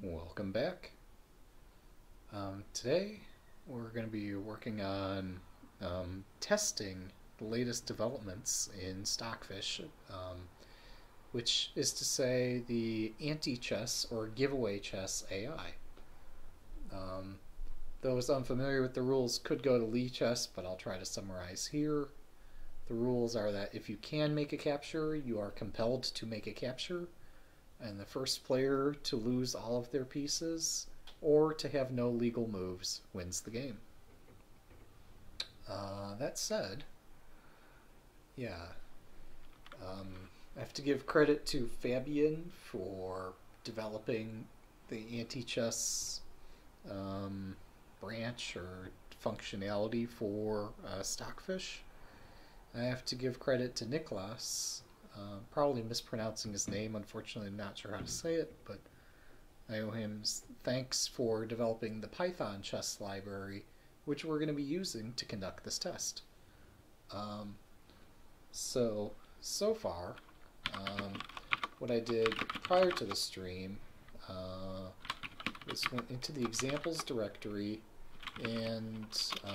Welcome back. Today we're going to be working on testing the latest developments in Stockfish, which is to say the anti-chess or giveaway chess AI. Those unfamiliar with the rules could go to Lichess, but I'll try to summarize here. The rules are that if you can make a capture, you are compelled to make a capture, and the first player to lose all of their pieces or to have no legal moves wins the game. That said, yeah, I have to give credit to Fabian for developing the anti-chess branch or functionality for Stockfish. I have to give credit to Niklas, probably mispronouncing his name. Unfortunately, I'm not sure how to say it, but I owe him thanks for developing the Python chess library, which we're going to be using to conduct this test. So far, what I did prior to the stream was went into the examples directory and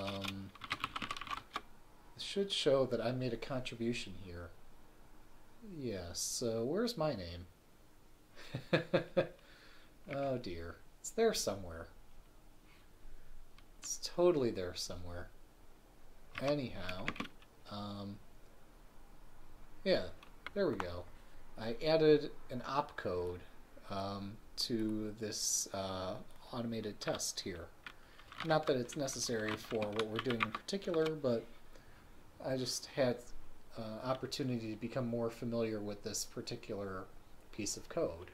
it should show that I made a contribution here. Yeah, so where's my name? Oh dear. It's there somewhere. It's totally there somewhere. Anyhow, yeah, there we go. I added an opcode to this automated test here. Not that it's necessary for what we're doing in particular, but I just had opportunity to become more familiar with this particular piece of code,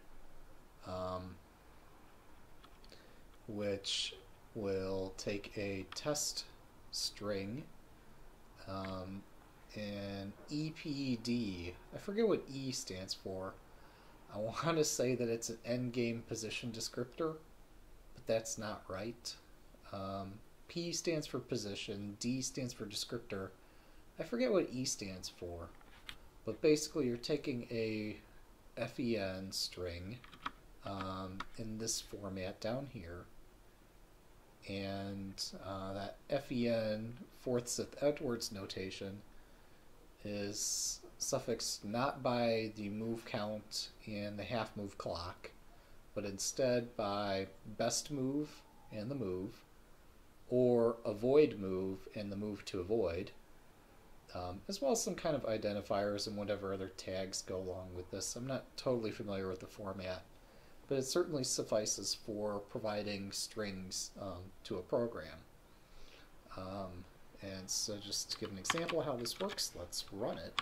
which will take a test string and EPD. I forget what E stands for. I want to say that it's an endgame position descriptor, but that's not right. P stands for position, D stands for descriptor. I forget what E stands for, but basically you're taking a FEN string in this format down here, and that FEN, fourth-sixth Edwards notation, is suffixed not by the move count and the half move clock, but instead by best move and the move, or avoid move and the move to avoid, as well as some kind of identifiers and whatever other tags go along with this. I'm not totally familiar with the format, but it certainly suffices for providing strings to a program. And so just to give an example of how this works, let's run it.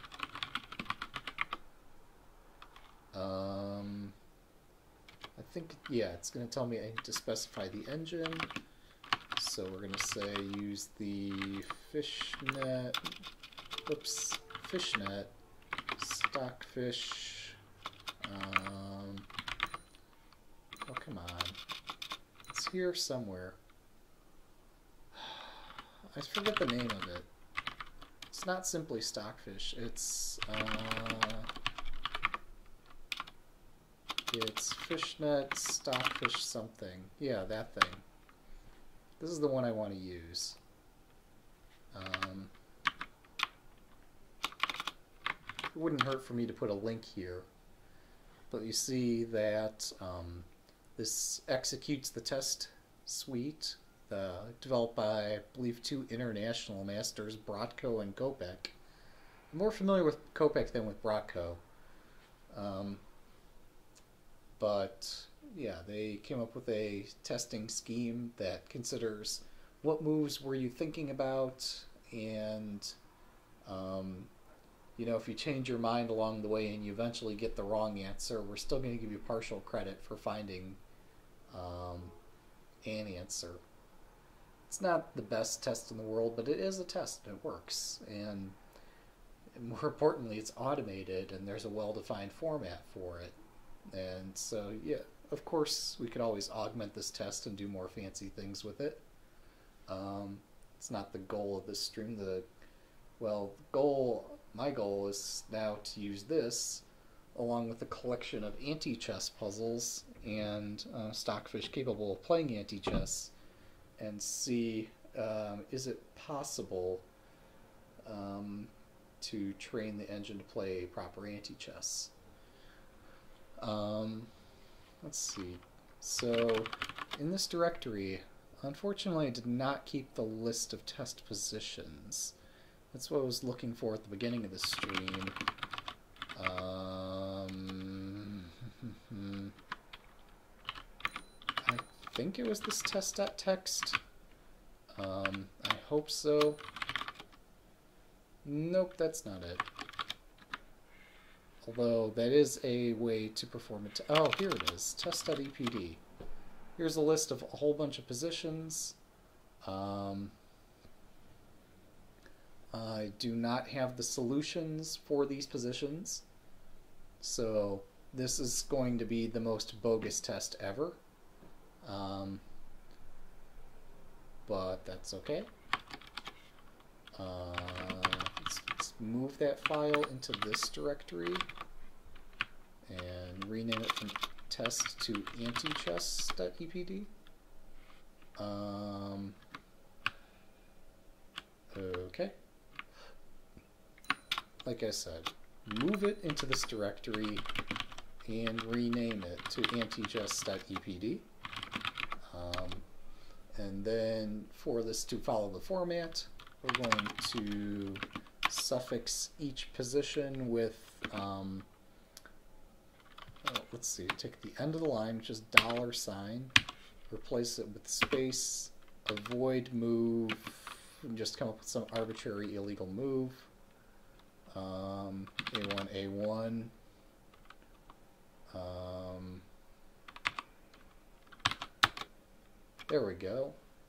I think, yeah, it's going to tell me I need to specify the engine. So we're going to say use the fishnet Stockfish. Oh, come on. It's here somewhere. I forget the name of it. It's not simply Stockfish. It's fishnet Stockfish something. Yeah, that thing. This is the one I want to use. It wouldn't hurt for me to put a link here, but you see that this executes the test suite developed by, I believe, two international masters, Bratko and Kopek. I'm more familiar with Kopek than with Bratko. But yeah, they came up with a testing scheme that considers what moves were you thinking about, and you know, if you change your mind along the way and you eventually get the wrong answer, we're still going to give you partial credit for finding an answer. It's not the best test in the world, but it is a test. It works, and more importantly, it's automated, and there's a well-defined format for it. And so, yeah, of course, we could always augment this test and do more fancy things with it. It's not the goal of this stream. My goal is now to use this along with a collection of anti-chess puzzles and stockfish capable of playing anti-chess, and see is it possible to train the engine to play proper anti-chess. Let's see. So in this directory, unfortunately I did not keep the list of test positions. That's what I was looking for at the beginning of the stream. I think it was this test.txt. I hope so. Nope, that's not it. Although that is a way to perform it. Oh, here it is. Test.epd. Here's a list of a whole bunch of positions. I do not have the solutions for these positions, so this is going to be the most bogus test ever. But that's okay. Let's move that file into this directory and rename it from test to antichess.epd. Okay. Like I said, move it into this directory and rename it to antichess.epd. And then for this to follow the format, we're going to suffix each position with, let's see, take the end of the line, which is $, replace it with space, avoid move, and just come up with some arbitrary illegal move. A1, there we go.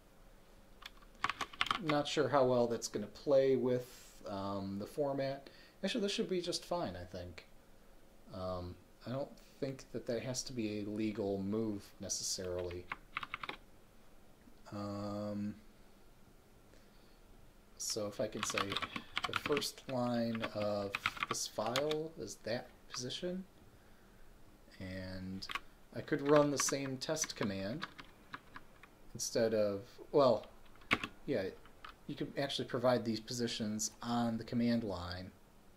Not sure how well that's going to play with the format. Actually, this should be just fine, I think. I don't think that that has to be a legal move necessarily. So if I can say the first line of this file is that position, and I could run the same test command instead of, well, yeah, you could actually provide these positions on the command line,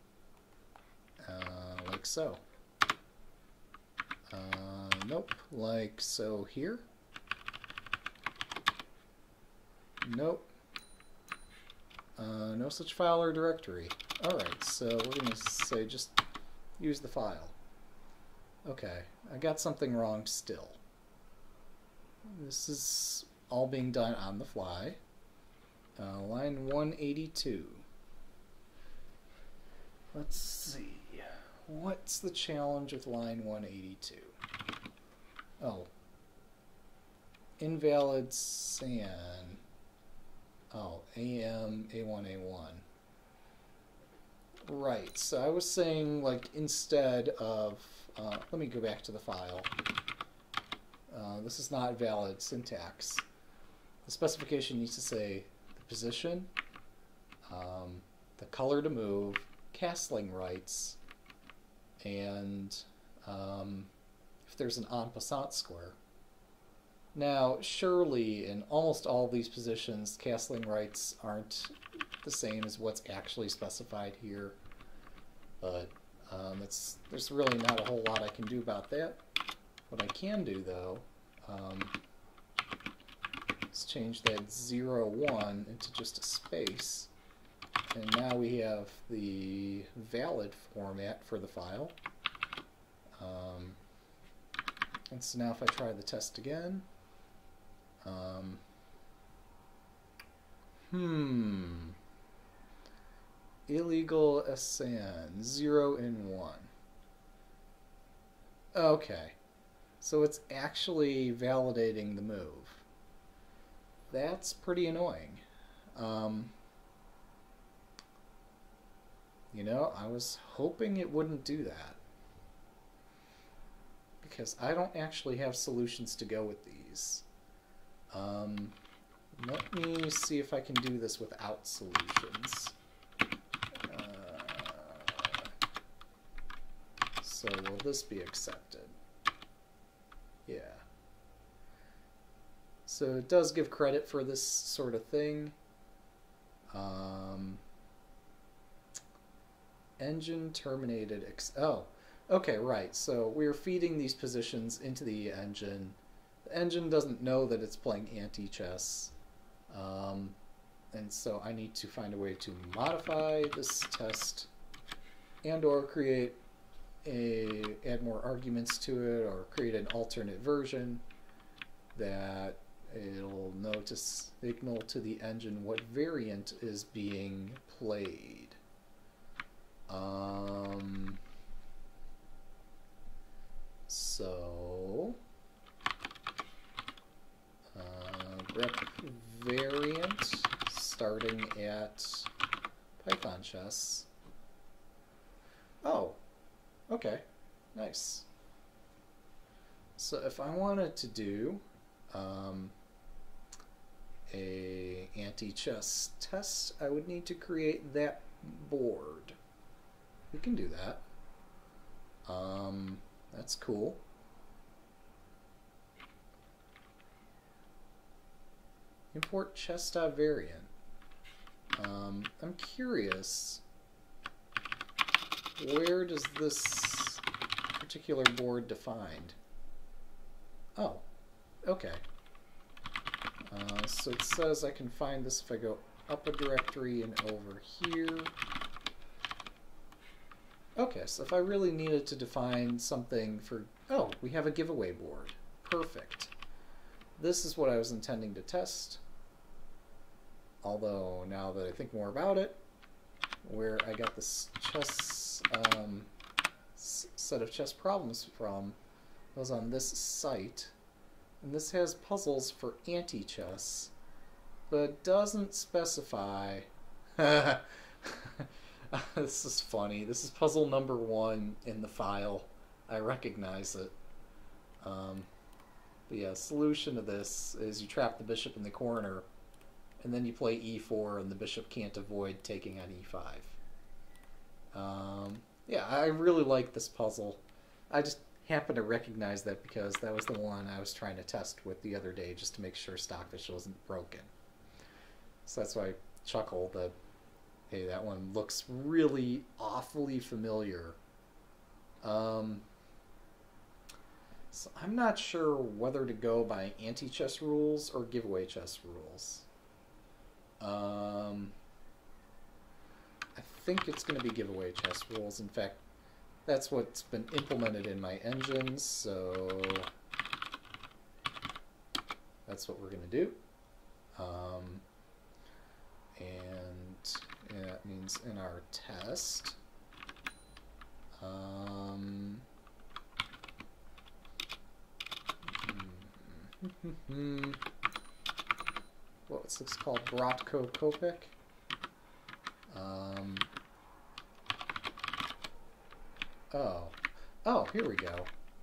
like so. Nope, like so here. Nope. No such file or directory. Alright, so we're going to say just use the file. Okay, I got something wrong still. This is all being done on the fly. Line 182. Let's see. What's the challenge with line 182? Oh. Invalid SAN. Oh, AM, A1, A1. Right, so I was saying, like, instead of, let me go back to the file. This is not valid syntax. The specification needs to say the position, the color to move, castling rights, and if there's an en passant square. Now, surely in almost all of these positions, castling rights aren't the same as what's actually specified here, but there's really not a whole lot I can do about that. What I can do, though, is change that 01 into just a space, and now we have the valid format for the file. And so now if I try the test again, illegal SAN, 0 and 1. Okay, so it's actually validating the move. That's pretty annoying. You know, I was hoping it wouldn't do that, because I don't actually have solutions to go with these. Let me see if I can do this without solutions. So So will this be accepted? Yeah. So it does give credit for this sort of thing. Engine terminated. Oh, okay, right. So we're feeding these positions into the engine. The engine doesn't know that it's playing anti-chess. And so I need to find a way to modify this test and or add more arguments to it, or create an alternate version that it'll know to signal to the engine what variant is being played. So grep variant starting at Python chess. Oh, okay, nice. So if I wanted to do a anti-chess test, I would need to create that board. We can do that. That's cool. Import chess.variant. I'm curious, where does this particular board defined? Oh, okay. So it says I can find this if I go up a directory and over here. Okay, so if I really needed to define something for... Oh, we have a giveaway board. Perfect. This is what I was intending to test. Although, now that I think more about it, where I got this chess set of chess problems from was on this site. And this has puzzles for anti-chess, but doesn't specify... This is funny. This is puzzle number 1 in the file. I recognize it. But yeah, solution to this is you trap the bishop in the corner, and then you play e4, and the bishop can't avoid taking on e5. Yeah, I really like this puzzle. I just happen to recognize that because that was the one I was trying to test with the other day, just to make sure Stockfish wasn't broken. So that's why I chuckle that, hey, that one looks really awfully familiar. So I'm not sure whether to go by anti-chess rules or giveaway chess rules. I think it's going to be giveaway chess rules. In fact, that's what's been implemented in my engines, so that's what we're going to do. And that means in our test, what's this called? Bratko Kopik. Oh, here we go.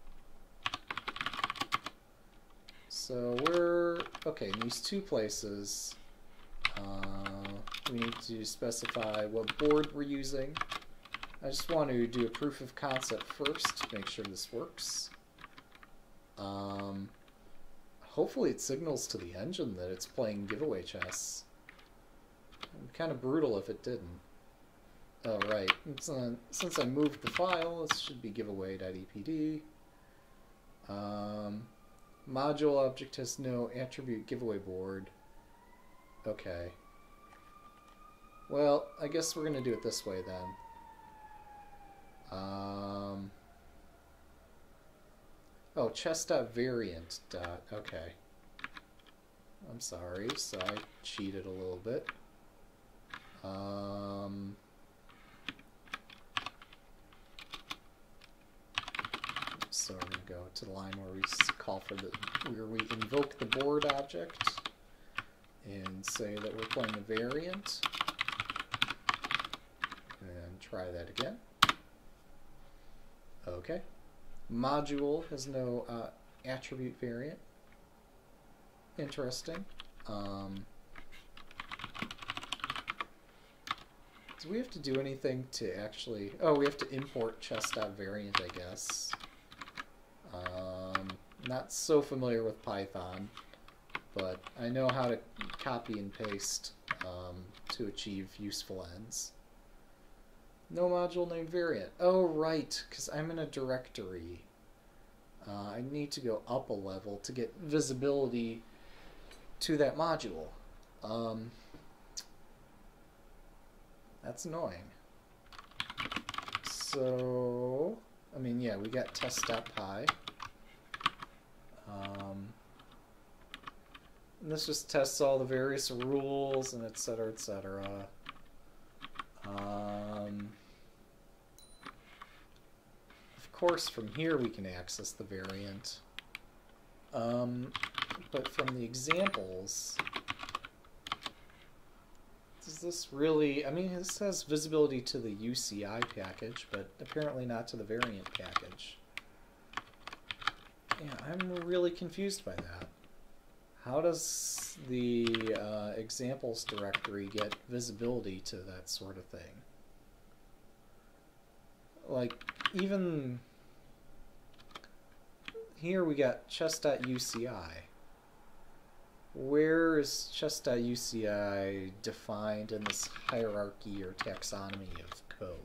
So we're, okay, in these two places, we need to specify what board we're using. I just want to do a proof of concept first to make sure this works. Hopefully it signals to the engine that it's playing giveaway chess. It'd be kind of brutal if it didn't. Oh, right. Since I moved the file, this should be giveaway.epd. Module object has no attribute giveaway board. Okay. Well, I guess we're going to do it this way then. Oh, chess.variant. Okay. I'm sorry, so I cheated a little bit. So we're going to go to the line where we call for where we invoke the board object and say that we're playing a variant. And try that again. Okay. Module has no attribute variant. Interesting. Do we have to do anything to actually... Oh, we have to import chess.variant, I guess. Not so familiar with Python, but I know how to copy and paste to achieve useful ends. No module named variant. Oh, right, because I'm in a directory. I need to go up a level to get visibility to that module. That's annoying. So, I mean, yeah, we got test.py. And this just tests all the various rules and etc., etc. Of course, from here we can access the variant. But from the examples, does this really... I mean, this has visibility to the UCI package, but apparently not to the variant package. Yeah, I'm really confused by that. How does the examples directory get visibility to that sort of thing? Like, even here we got chess.uci. Where is chess.uci defined in this hierarchy or taxonomy of code?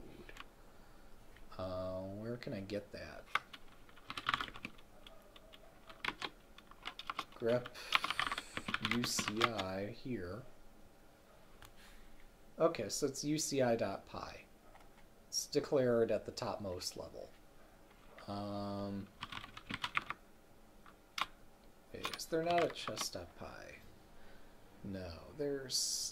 Where can I get that? Grep UCI here. Okay, so it's UCI.py. It's declared at the topmost level. Wait, is there not a chess.py? No, there's...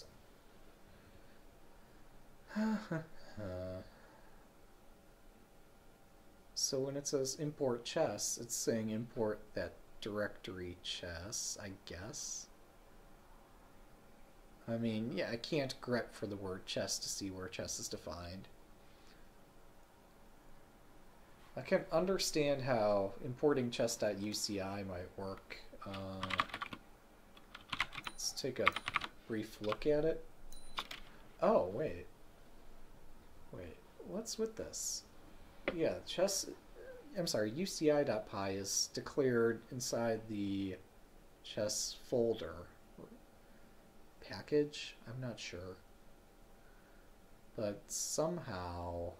So when it says import chess, it's saying import that directory chess, I guess. I mean, yeah, I can't grep for the word chess to see where chess is defined. I can understand how importing chess.uci might work. Let's take a brief look at it. Oh, wait. Wait, what's with this? Yeah, UCI.py is declared inside the chess folder. Package? I'm not sure. But somehow,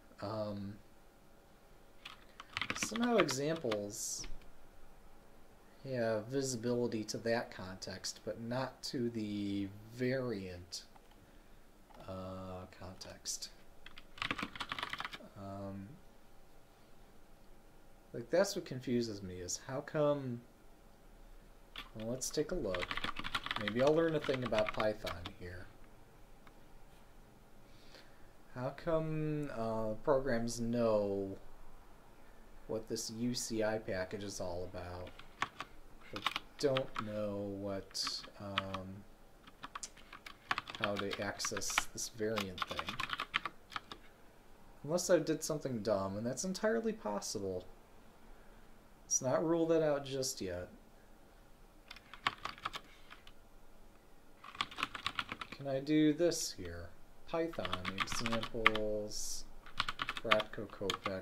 somehow examples have visibility to that context, but not to the variant context. Like, that's what confuses me, is how come... Well, let's take a look. Maybe I'll learn a thing about Python here. How come programs know what this UCI package is all about, but don't know what how to access this variant thing? Unless I did something dumb, and that's entirely possible. Let's not rule that out just yet. Can I do this here? Python examples, Ratko Kopek.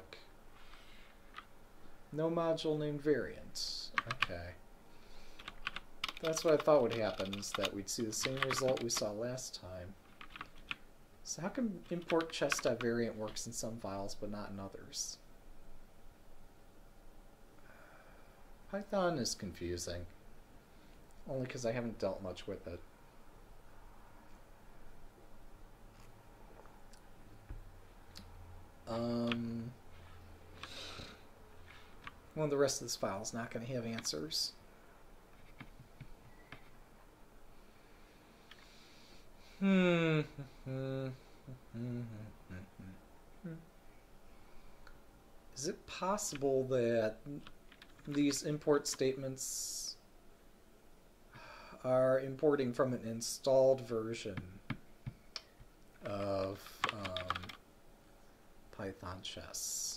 No module named variant. Okay. That's what I thought would happen, is that we'd see the same result we saw last time. So how come import chess.variant works in some files but not in others? Python is confusing. Only because I haven't dealt much with it. Well, the rest of this file is not going to have answers. Is it possible that these import statements are importing from an installed version of Python chess?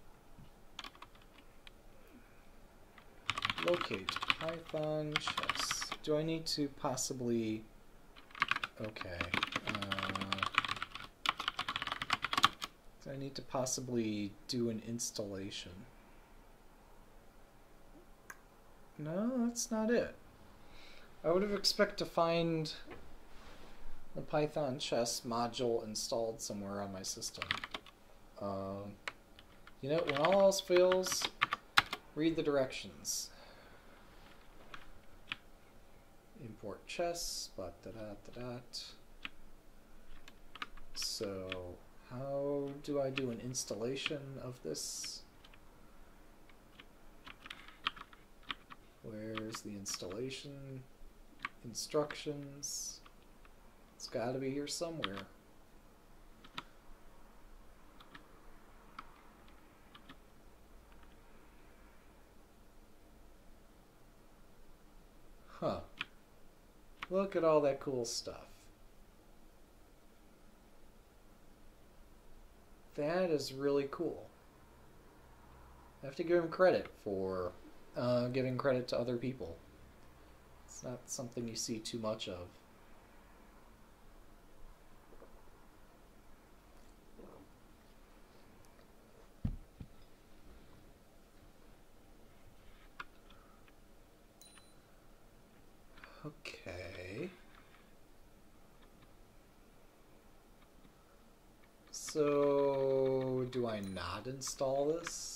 Locate Python chess. Do I need to possibly... Okay. I need to possibly do an installation. No, that's not it. I would have expected to find the Python chess module installed somewhere on my system. You know, when all else fails, read the directions. Import chess, blah, da, da, da, da. So, how do I do an installation of this? Where's the installation instructions? It's got to be here somewhere. Huh. Look at all that cool stuff. That is really cool. I have to give him credit for giving credit to other people. It's not something you see too much of. Okay. So, do I not install this?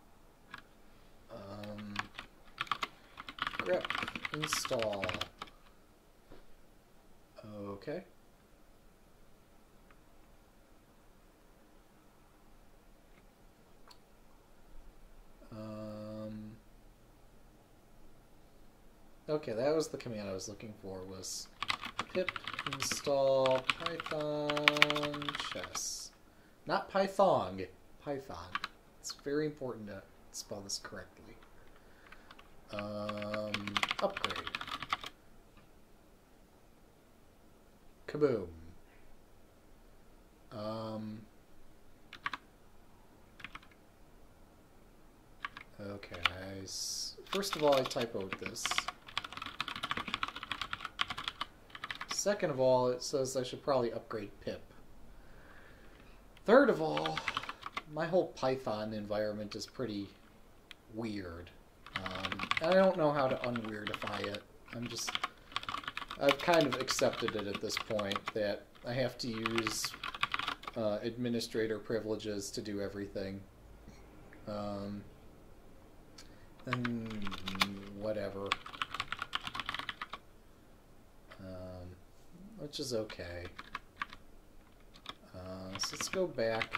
Grep install. Okay. Okay, that was the command I was looking for, was pip install Python chess. Not Python, Python. It's very important to spell this correctly. Upgrade. Kaboom. Okay, first of all, I typoed this. Second of all, it says I should probably upgrade pip. Third of all, my whole Python environment is pretty weird. I don't know how to unweirdify it. I've kind of accepted it at this point that I have to use administrator privileges to do everything. And whatever. Which is okay. So let's go back.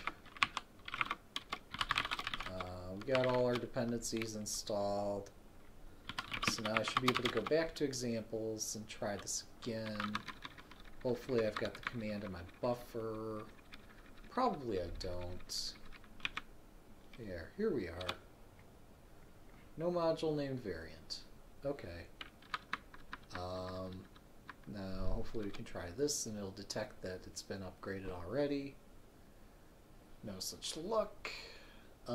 We got all our dependencies installed. So now I should be able to go back to examples and try this again. Hopefully I've got the command in my buffer. Probably I don't. Here we are. No module named variant. Okay. Now hopefully we can try this and it'll detect that it's been upgraded already. No such luck. If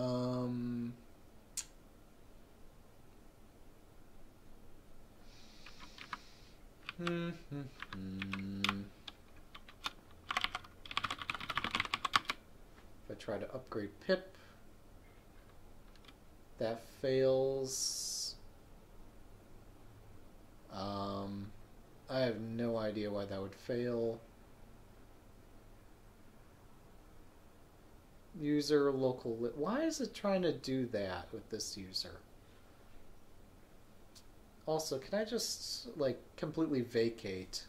I try to upgrade pip, that fails. I have no idea why that would fail. User local. Why is it trying to do that with this user? Also, can I just like completely vacate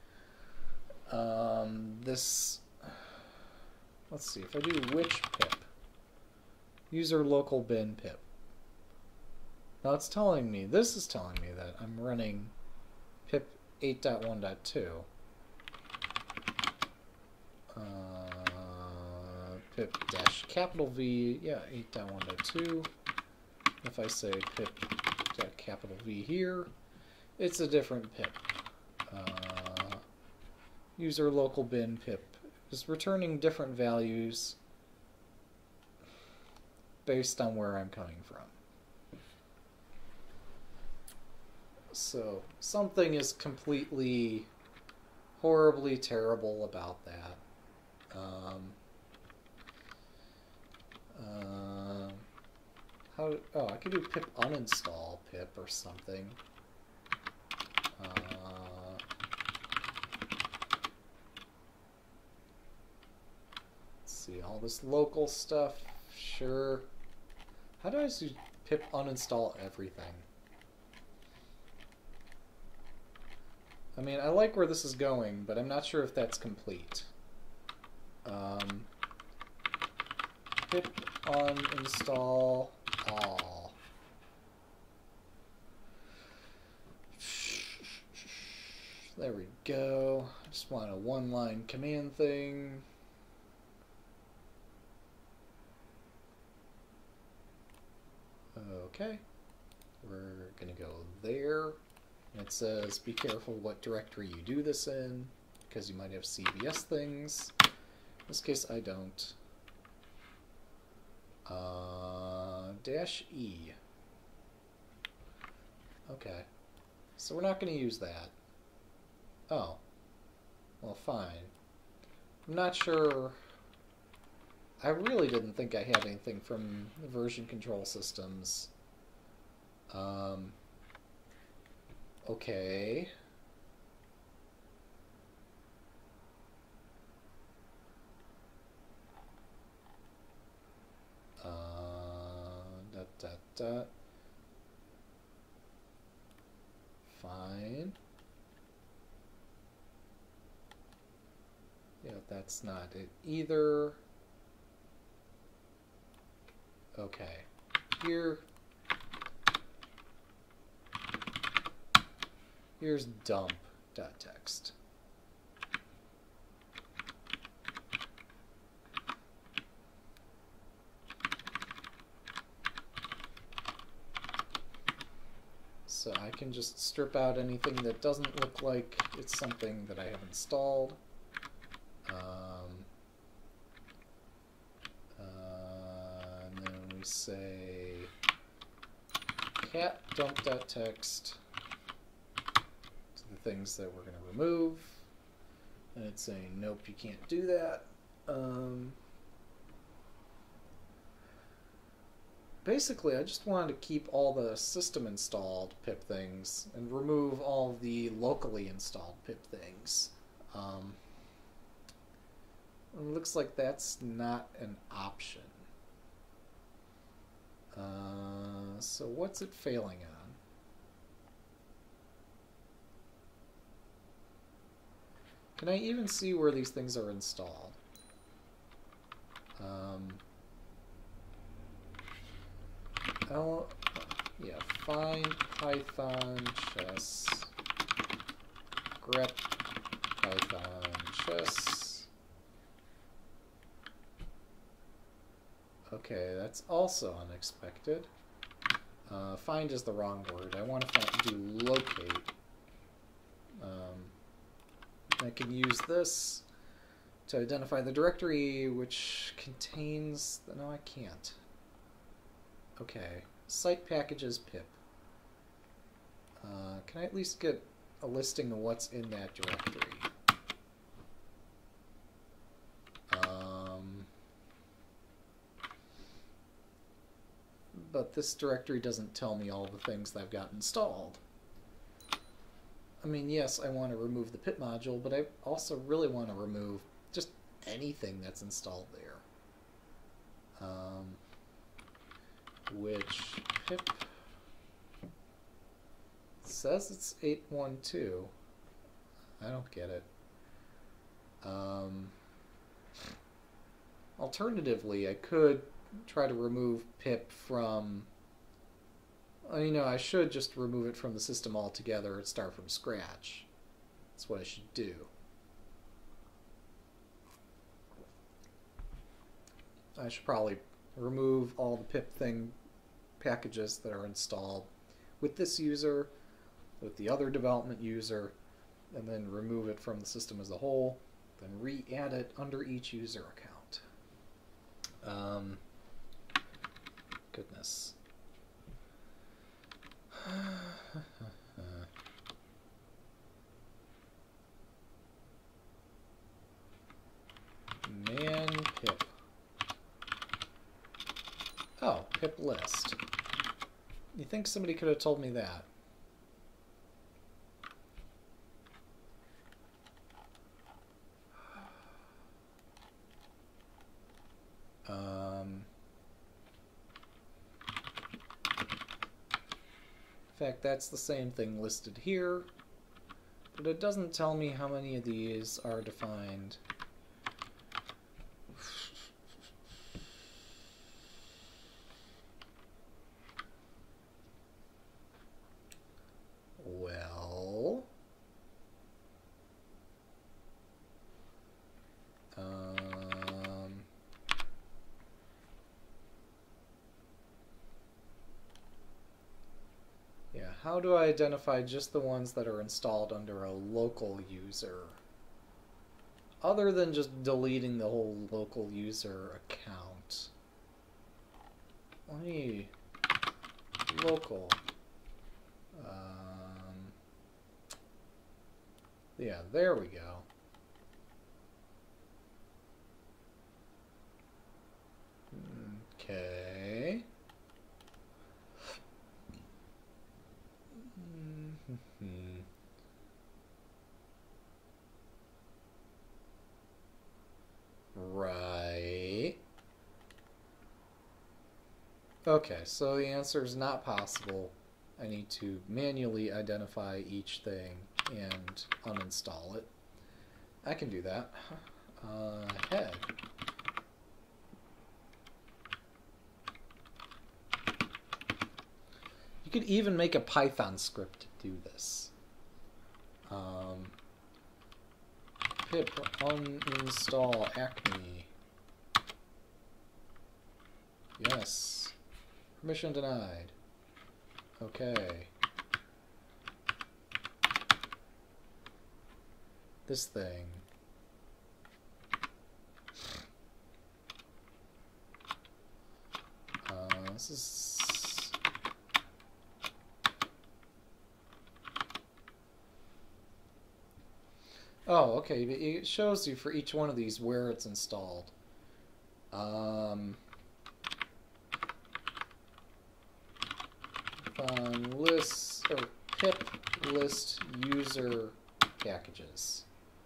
this? Let's see, if I do which pip, user local bin pip. Now it's telling me, this is telling me that I'm running pip 8.1.2. Pip dash capital V, yeah, 8.1.2. If I say pip capital V here, it's a different pip. User local bin pip is returning different values based on where I'm coming from. So something is completely horribly terrible about that. Um, oh, I could do pip uninstall pip or something. Let's see, all this local stuff, sure. How do I do pip uninstall everything? I mean, I like where this is going, but I'm not sure if that's complete. Pip uninstall all. There we go. I just want a one-line command thing. Okay. We're going to go there. It says, be careful what directory you do this in, because you might have CVS things. In this case, I don't. -E. Okay. So we're not going to use that. Oh. Well, fine. I'm not sure. I really didn't think I had anything from the version control systems. Okay. Fine. Yeah, that's not it either. Okay. Here's dump.txt. So I can just strip out anything that doesn't look like it's something that I have installed. And then we say cat dump.txt to the things that we're going to remove. And it's saying, nope, you can't do that. Basically, I just wanted to keep all the system installed pip things and remove all the locally installed pip things. It looks like that's not an option. So what's it failing on? Can I even see where these things are installed? Find Python chess grep Python chess. Okay, that's also unexpected. Find is the wrong word. I want to do locate. I can use this to identify the directory which contains... No, I can't. Okay. Site packages pip. Can I at least get a listing of what's in that directory? But this directory doesn't tell me all the things that I've got installed. I mean, yes, I want to remove the pip module, but I also really want to remove just anything that's installed there. Which pip says it's 812. I don't get it. Alternatively, I could try to remove pip from... You know, I should just remove it from the system altogether and start from scratch. That's what I should do. I should probably remove all the pip thing packages that are installed with this user, with the other development user, and then remove it from the system as a whole, then re-add it under each user account. Goodness. Man pip. pip list. You think somebody could have told me that? In fact, that's the same thing listed here, but it doesn't tell me how many of these are defined. Well, yeah, how do I identify just the ones that are installed under a local user? Other than just deleting the whole local user account. Let me... local. Yeah, there we go. Okay. Right. Okay, so the answer is not possible. I need to manually identify each thing and uninstall it. I can do that. Head. You could even make a Python script to do this. Pip uninstall Acme. Yes. Permission denied. Okay. This thing. This is... Oh, okay. It shows you for each one of these where it's installed. List or pip list user packages.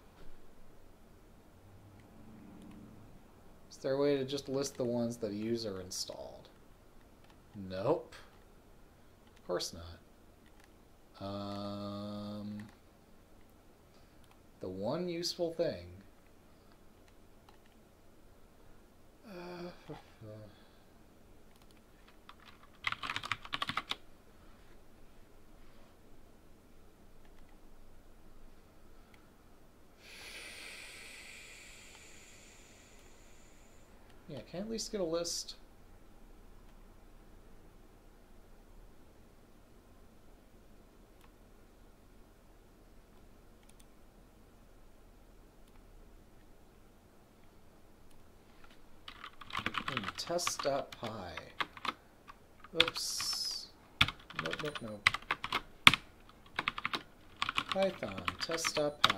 Is there a way to just list the ones that a user installed? Nope. Of course not. The one useful thing. Yeah, can I at least get a list? Test.py. Oops. Nope, nope, nope. Python, test.py.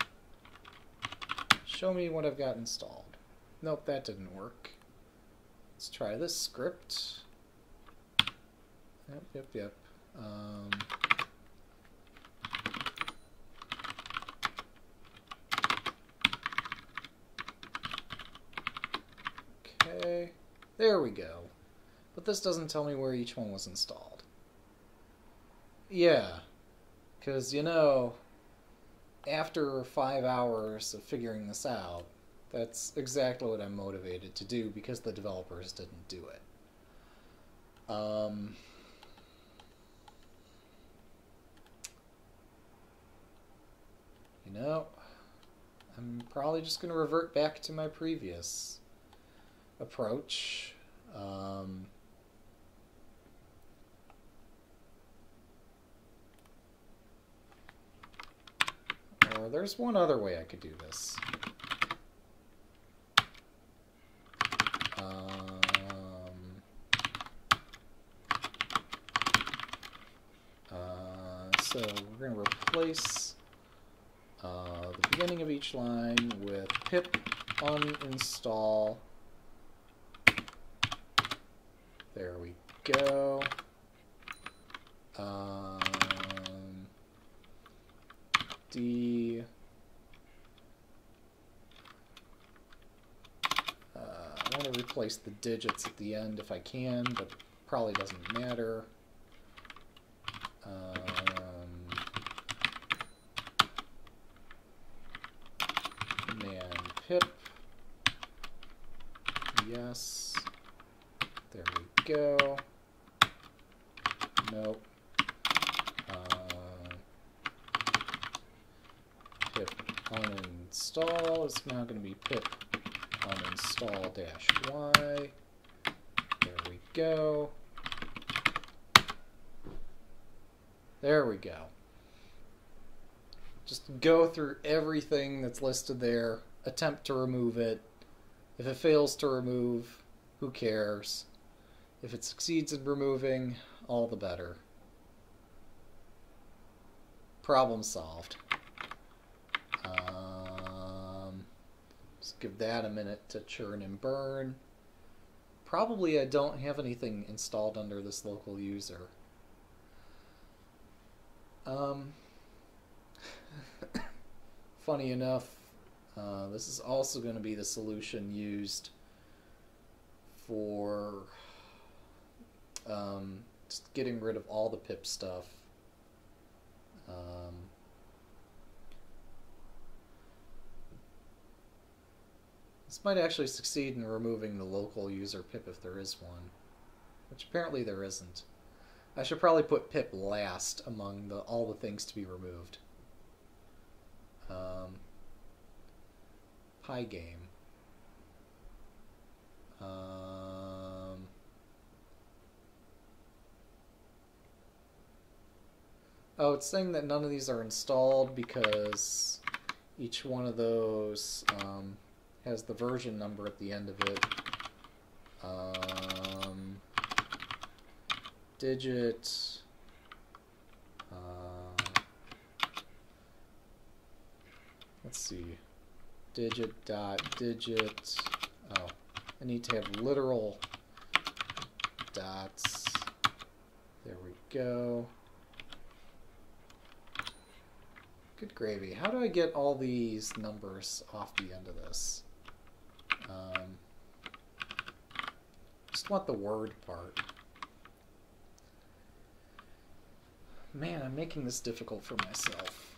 Show me what I've got installed. Nope, that didn't work. Let's try this script. Yep. Okay. There we go. But this doesn't tell me where each one was installed. Yeah. Because, you know, after 5 hours of figuring this out, that's exactly what I'm motivated to do because the developers didn't do it. You know, I'm probably just going to revert back to my previous approach. Or there's one other way I could do this. So we're going to replace the beginning of each line with pip uninstall. There we go. D. I want to replace the digits at the end if I can, but probably doesn't matter. Man pip. Yes. There we go. Nope. Pip uninstall is now going to be pip uninstall -y. There we go. There we go. Just go through everything that's listed there, attempt to remove it. If it fails to remove, who cares? If it succeeds in removing, all the better. Problem solved. Just give that a minute to churn and burn. Probably I don't have anything installed under this local user. Funny enough, this is also going to be the solution used for just getting rid of all the pip stuff. This might actually succeed in removing the local user pip if there is one, which apparently there isn't. I should probably put pip last among all the things to be removed. Pygame. Oh, it's saying that none of these are installed because each one of those has the version number at the end of it. Digit. Let's see. Digit. Oh, I need to have literal dots. There we go. Good gravy. How do I get all these numbers off the end of this? Just want the word part. Man, I'm making this difficult for myself.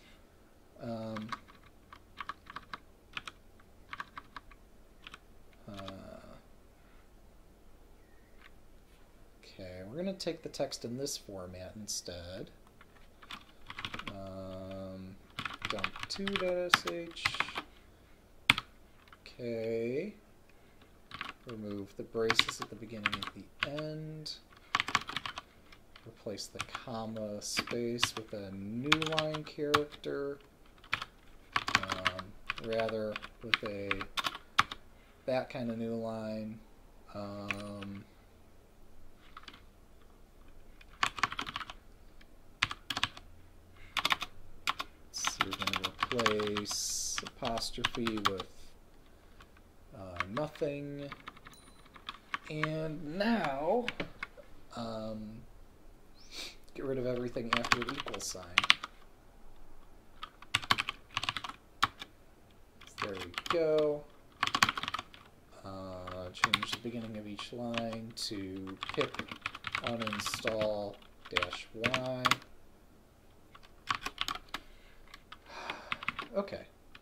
Okay, we're going to take the text in this format instead. Dump2.sh. Okay. Remove the braces at the beginning and the end. Replace the comma space with a new line character. Rather with that kind of new line. So we're going to replace apostrophe with nothing. And now, get rid of everything after the equal sign. There we go. Change the beginning of each line to pip uninstall -y. Okay.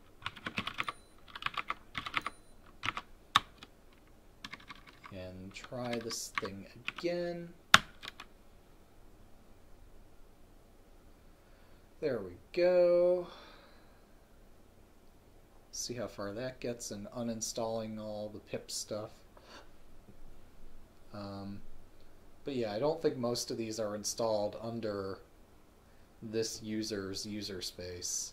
And try this thing again. There we go. See how far that gets in uninstalling all the pip stuff. But yeah, I don't think most of these are installed under this user's user space.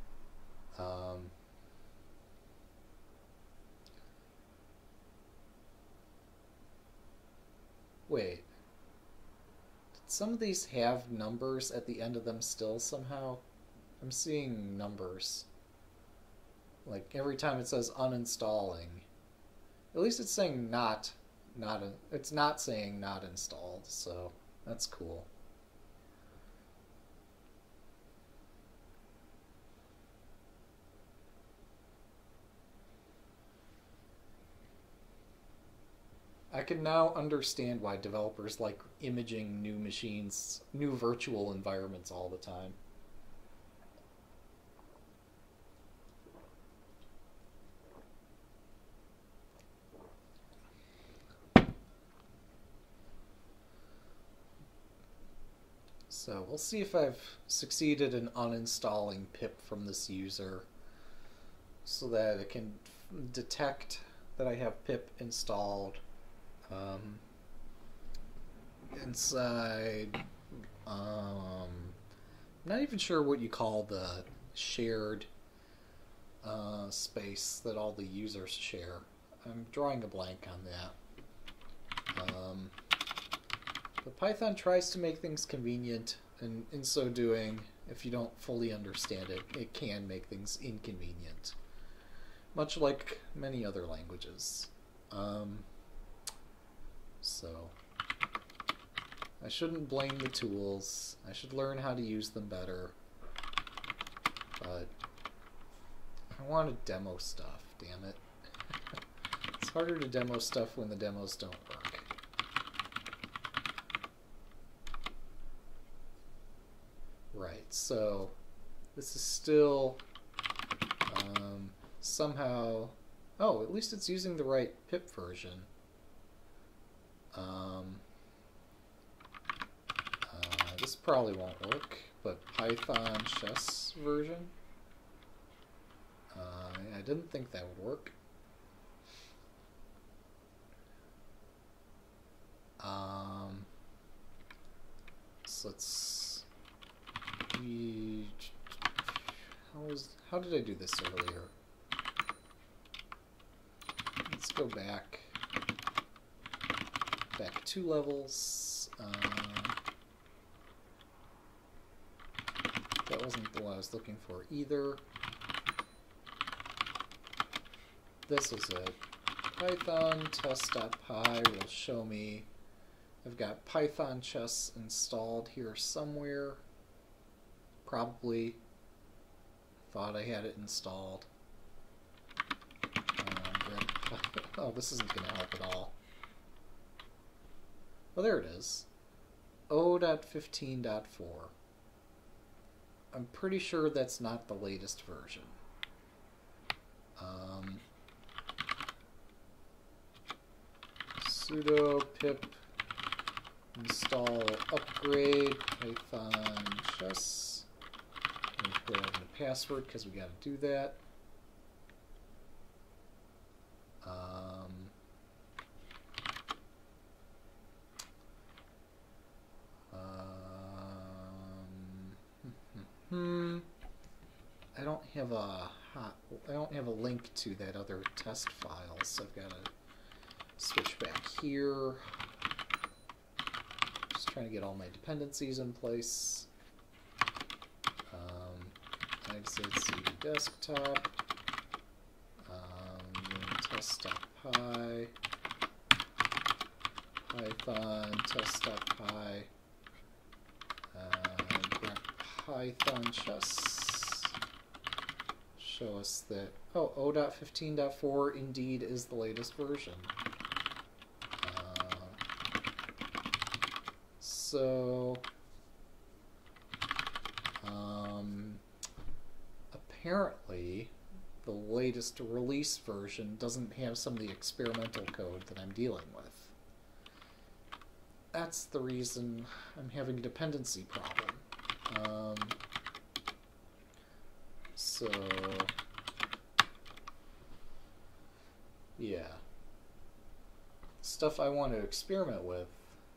Wait. Did some of these have numbers at the end of them still somehow? I'm seeing numbers. Like every time it says uninstalling. At least it's saying not it's not saying not installed, so that's cool. I can now understand why developers like imaging new machines, new virtual environments all the time. So we'll see if I've succeeded in uninstalling pip from this user so that it can detect that I have pip installed. Inside, not even sure what you call the shared space that all the users share. I'm drawing a blank on that. But Python tries to make things convenient, and in so doing, if you don't fully understand it, it can make things inconvenient. Much like many other languages. So, I shouldn't blame the tools. I should learn how to use them better. But I want to demo stuff, damn it. It's harder to demo stuff when the demos don't work. Right, so this is still somehow... Oh, at least it's using the right pip version. This probably won't work, but Python chess version. I didn't think that would work. So let's. How did I do this earlier? Let's go back 2 levels. That wasn't the one I was looking for either. This is it. Python test.py will show me I've got Python chess installed here somewhere. Probably thought I had it installed. Oh, this isn't going to help at all. Oh, there it is. O.15.4. I'm pretty sure that's not the latest version. Sudo pip install upgrade Python chess. I'm going to put in a password because we got to do that. I don't have a link to that other test file, so I've got to switch back here. Just trying to get all my dependencies in place. Exit CD desktop. Test.py. Python test.py. Grep Python chess. Show us that, oh, O.15.4 indeed is the latest version. So, apparently, the latest release version doesn't have some of the experimental code that I'm dealing with. That's the reason I'm having a dependency problem. So, yeah. Stuff I want to experiment with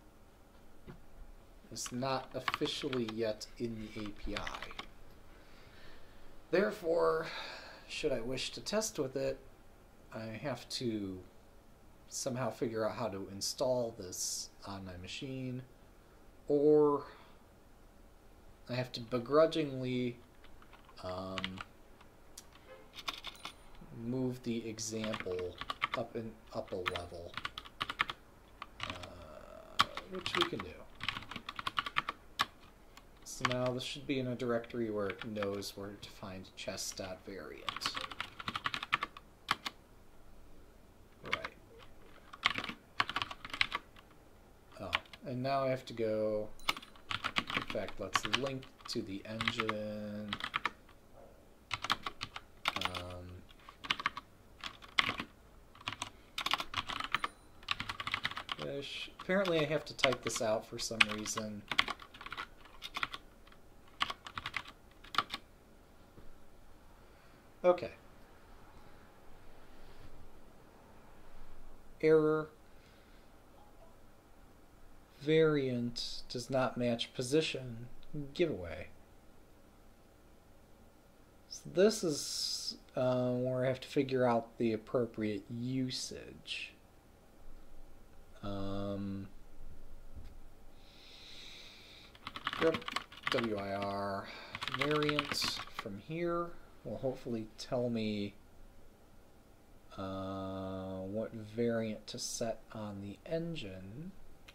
is not officially yet in the API. Therefore, should I wish to test with it, I have to somehow figure out how to install this on my machine, or I have to begrudgingly move the example up a level which we can do. So now this should be in a directory where it knows where to find chess.variant. Right. Oh, and now I have to go, in fact, let's link to the engine. Apparently I have to type this out for some reason. Okay. Error. Variant does not match position. Giveaway. So this is where I have to figure out the appropriate usage. WIR variant from here will hopefully tell me what variant to set on the engine.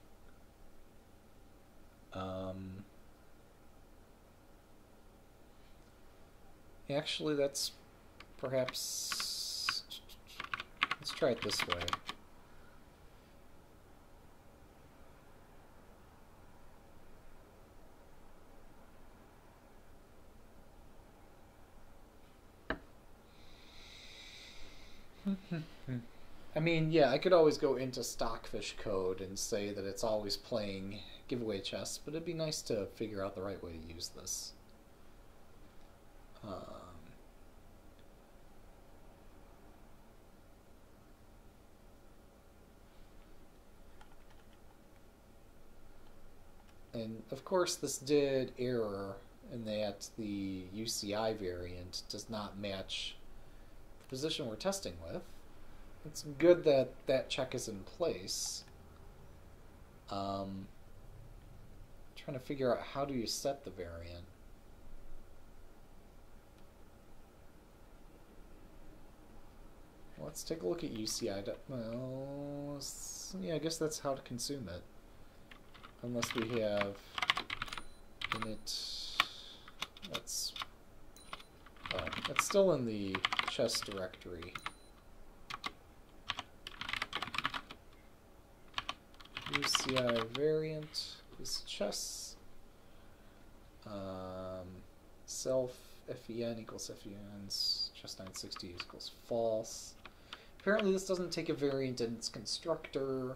Actually, that's perhaps, let's try it this way. I mean, yeah, I could always go into Stockfish code and say that it's always playing giveaway chess, but it'd be nice to figure out the right way to use this. And of course this did error in that the UCI variant does not match the position we're testing with. It's good that that check is in place. Trying to figure out how do you set the variant. Let's take a look at UCI. Well, yeah, I guess that's how to consume it. Unless we have init. That's still in the chess directory. UCI variant is chess. Self fen equals fen's chess960 equals false. Apparently this doesn't take a variant in its constructor.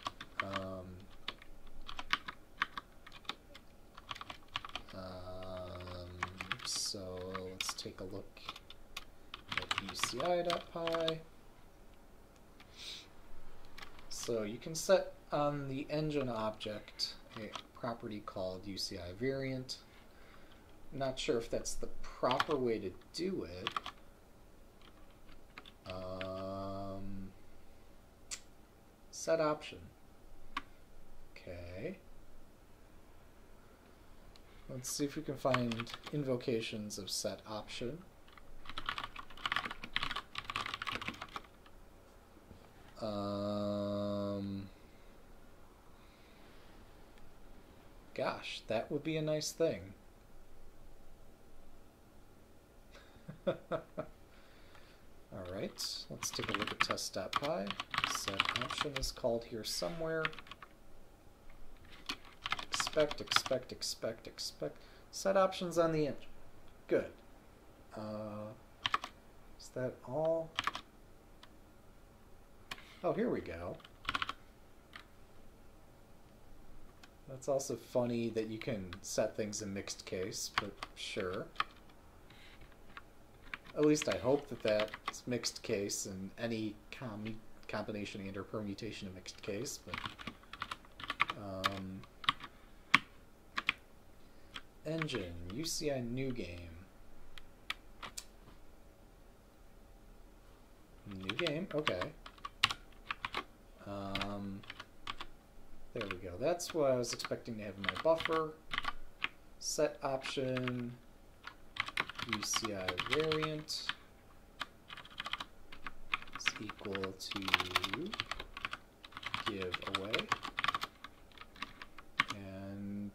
So let's take a look at UCI.py. So you can set on the engine object a property called UCI variant. Not sure if that's the proper way to do it. Set option. Okay. Let's see if we can find invocations of set option. Gosh, that would be a nice thing. Alright, let's take a look at test.py. Set option is called here somewhere. Expect. Set options on the engine. Good. Is that all? Oh, here we go. That's also funny that you can set things in mixed case, but sure. At least I hope that that's mixed case in any combination and or permutation of mixed case, but engine, UCI new game. New game, okay. There we go. That's what I was expecting to have in my buffer. Set option, UCI variant is equal to give away.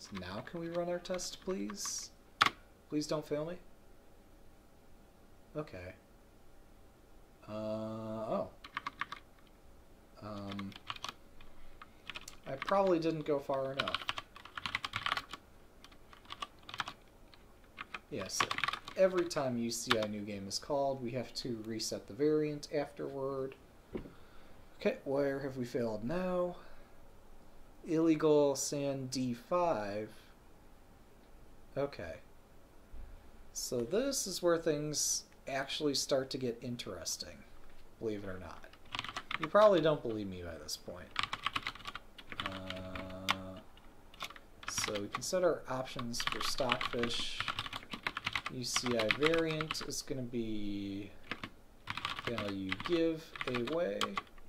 Now can we run our test, please? Please don't fail me. Okay. Oh. I probably didn't go far enough. Yes, every time UCI new game is called, we have to reset the variant afterward. Okay, where have we failed now? Illegal sand D5. Okay. So this is where things actually start to get interesting, believe it or not. You probably don't believe me by this point. So we can set our options for Stockfish. UCI variant is going to be value give away.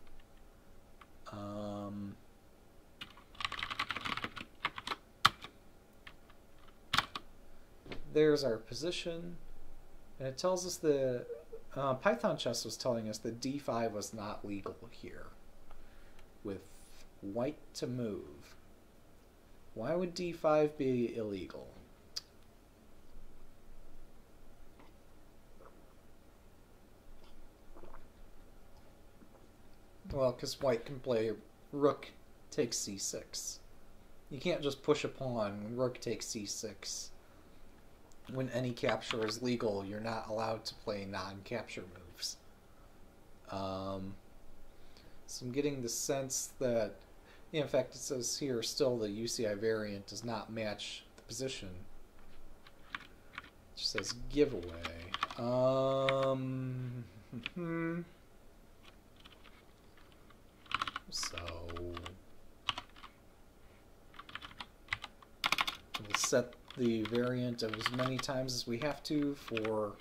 There's our position, and it tells us the Python Chess was telling us that D5 was not legal here with white to move. Why would D5 be illegal? Well, because white can play rook takes c6. You can't just push a pawn when rook takes c6. When any capture is legal, you're not allowed to play non-capture moves. So I'm getting the sense that, in fact, it says here still the UCI variant does not match the position. It just says giveaway. So we'll set the variant of as many times as we have to for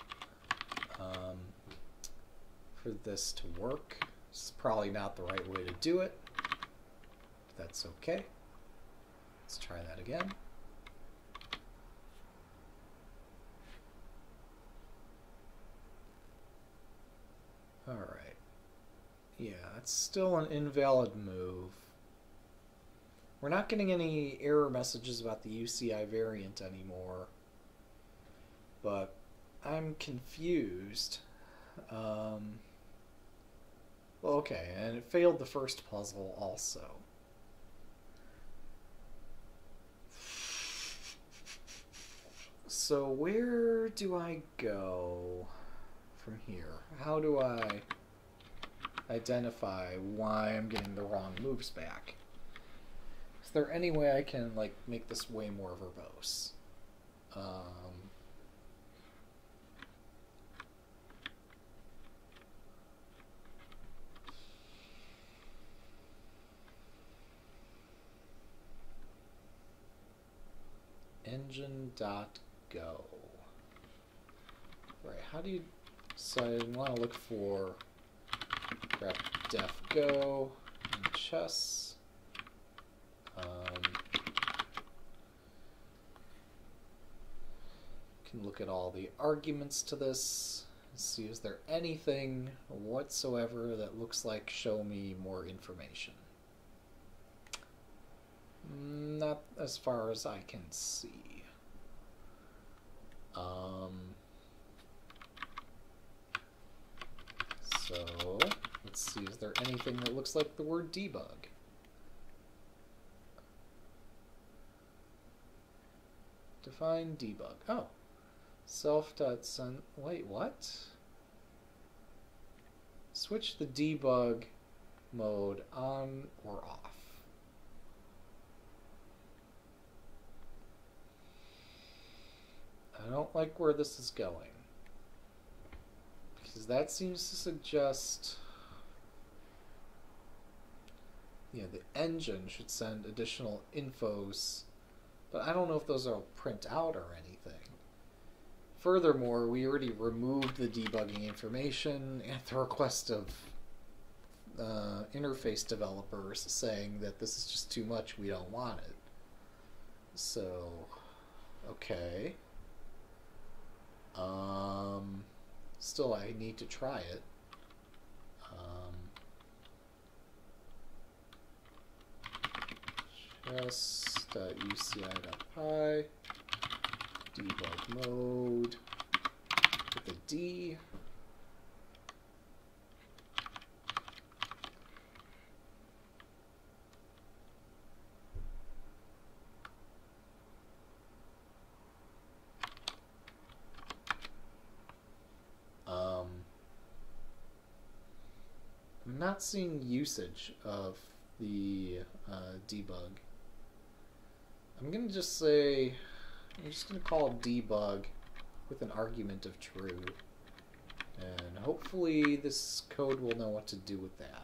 this to work. This is probably not the right way to do it, but that's okay. Let's try that again. All right. Yeah, it's still an invalid move. We're not getting any error messages about the UCI variant anymore, but I'm confused. Well, okay, and it failed the first puzzle also. So where do I go from here? How do I identify why I'm getting the wrong moves back? Is there any way I can like make this way more verbose? Engine.go. Right, how do you... So I want to look for grep def go in chess. Can look at all the arguments to this. See, is there anything whatsoever that looks like show me more information? Not as far as I can see. So, let's see, is there anything that looks like the word debug? Define debug. Oh. Self.send. Wait, what? Switch the debug mode on or off. I don't like where this is going, because that seems to suggest, yeah, the engine should send additional infos, but I don't know if those will print out or anything. Furthermore, we already removed the debugging information at the request of interface developers saying that this is just too much, we don't want it. So, okay. Still, I need to try it. s.uci.py, debug mode with a D. I'm not seeing usage of the debug. I'm going to just say, I'm just going to call debug with an argument of true. And hopefully this code will know what to do with that.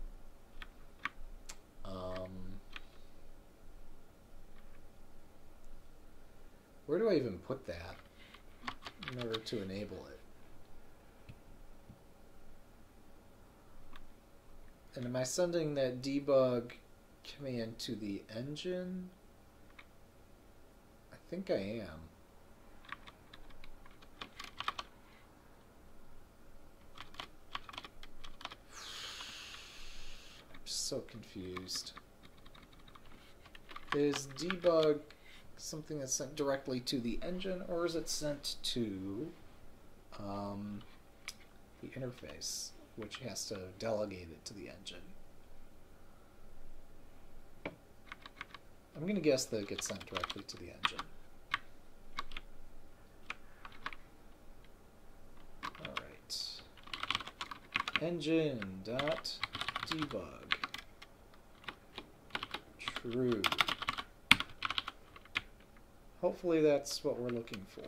Where do I even put that in order to enable it? And am I sending that debug command to the engine? I think I am. I'm so confused. Is debug something that's sent directly to the engine, or is it sent to the interface, which has to delegate it to the engine? I'm going to guess that it gets sent directly to the engine. Alright. Engine.debug. True. Hopefully that's what we're looking for.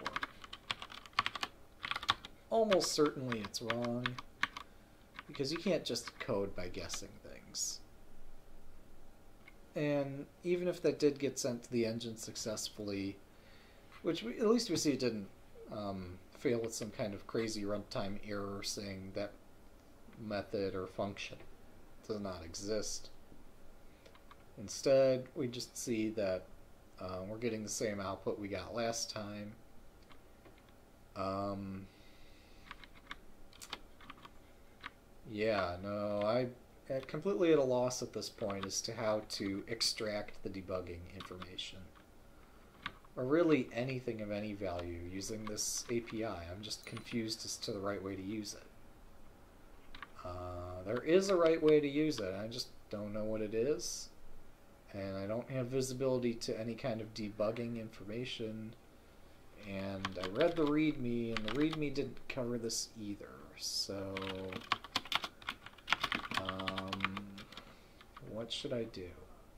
Almost certainly it's wrong, because you can't just code by guessing things. And even if that did get sent to the engine successfully, which at least we see it didn't fail with some kind of crazy runtime error saying that method or function does not exist. Instead, we just see that we're getting the same output we got last time. Yeah, no, I'm completely at a loss at this point as to how to extract the debugging information. Or really anything of any value using this API. I'm just confused as to the right way to use it. There is a right way to use it, I just don't know what it is. And I don't have visibility to any kind of debugging information. And I read the README, and the README didn't cover this either. So, what should I do?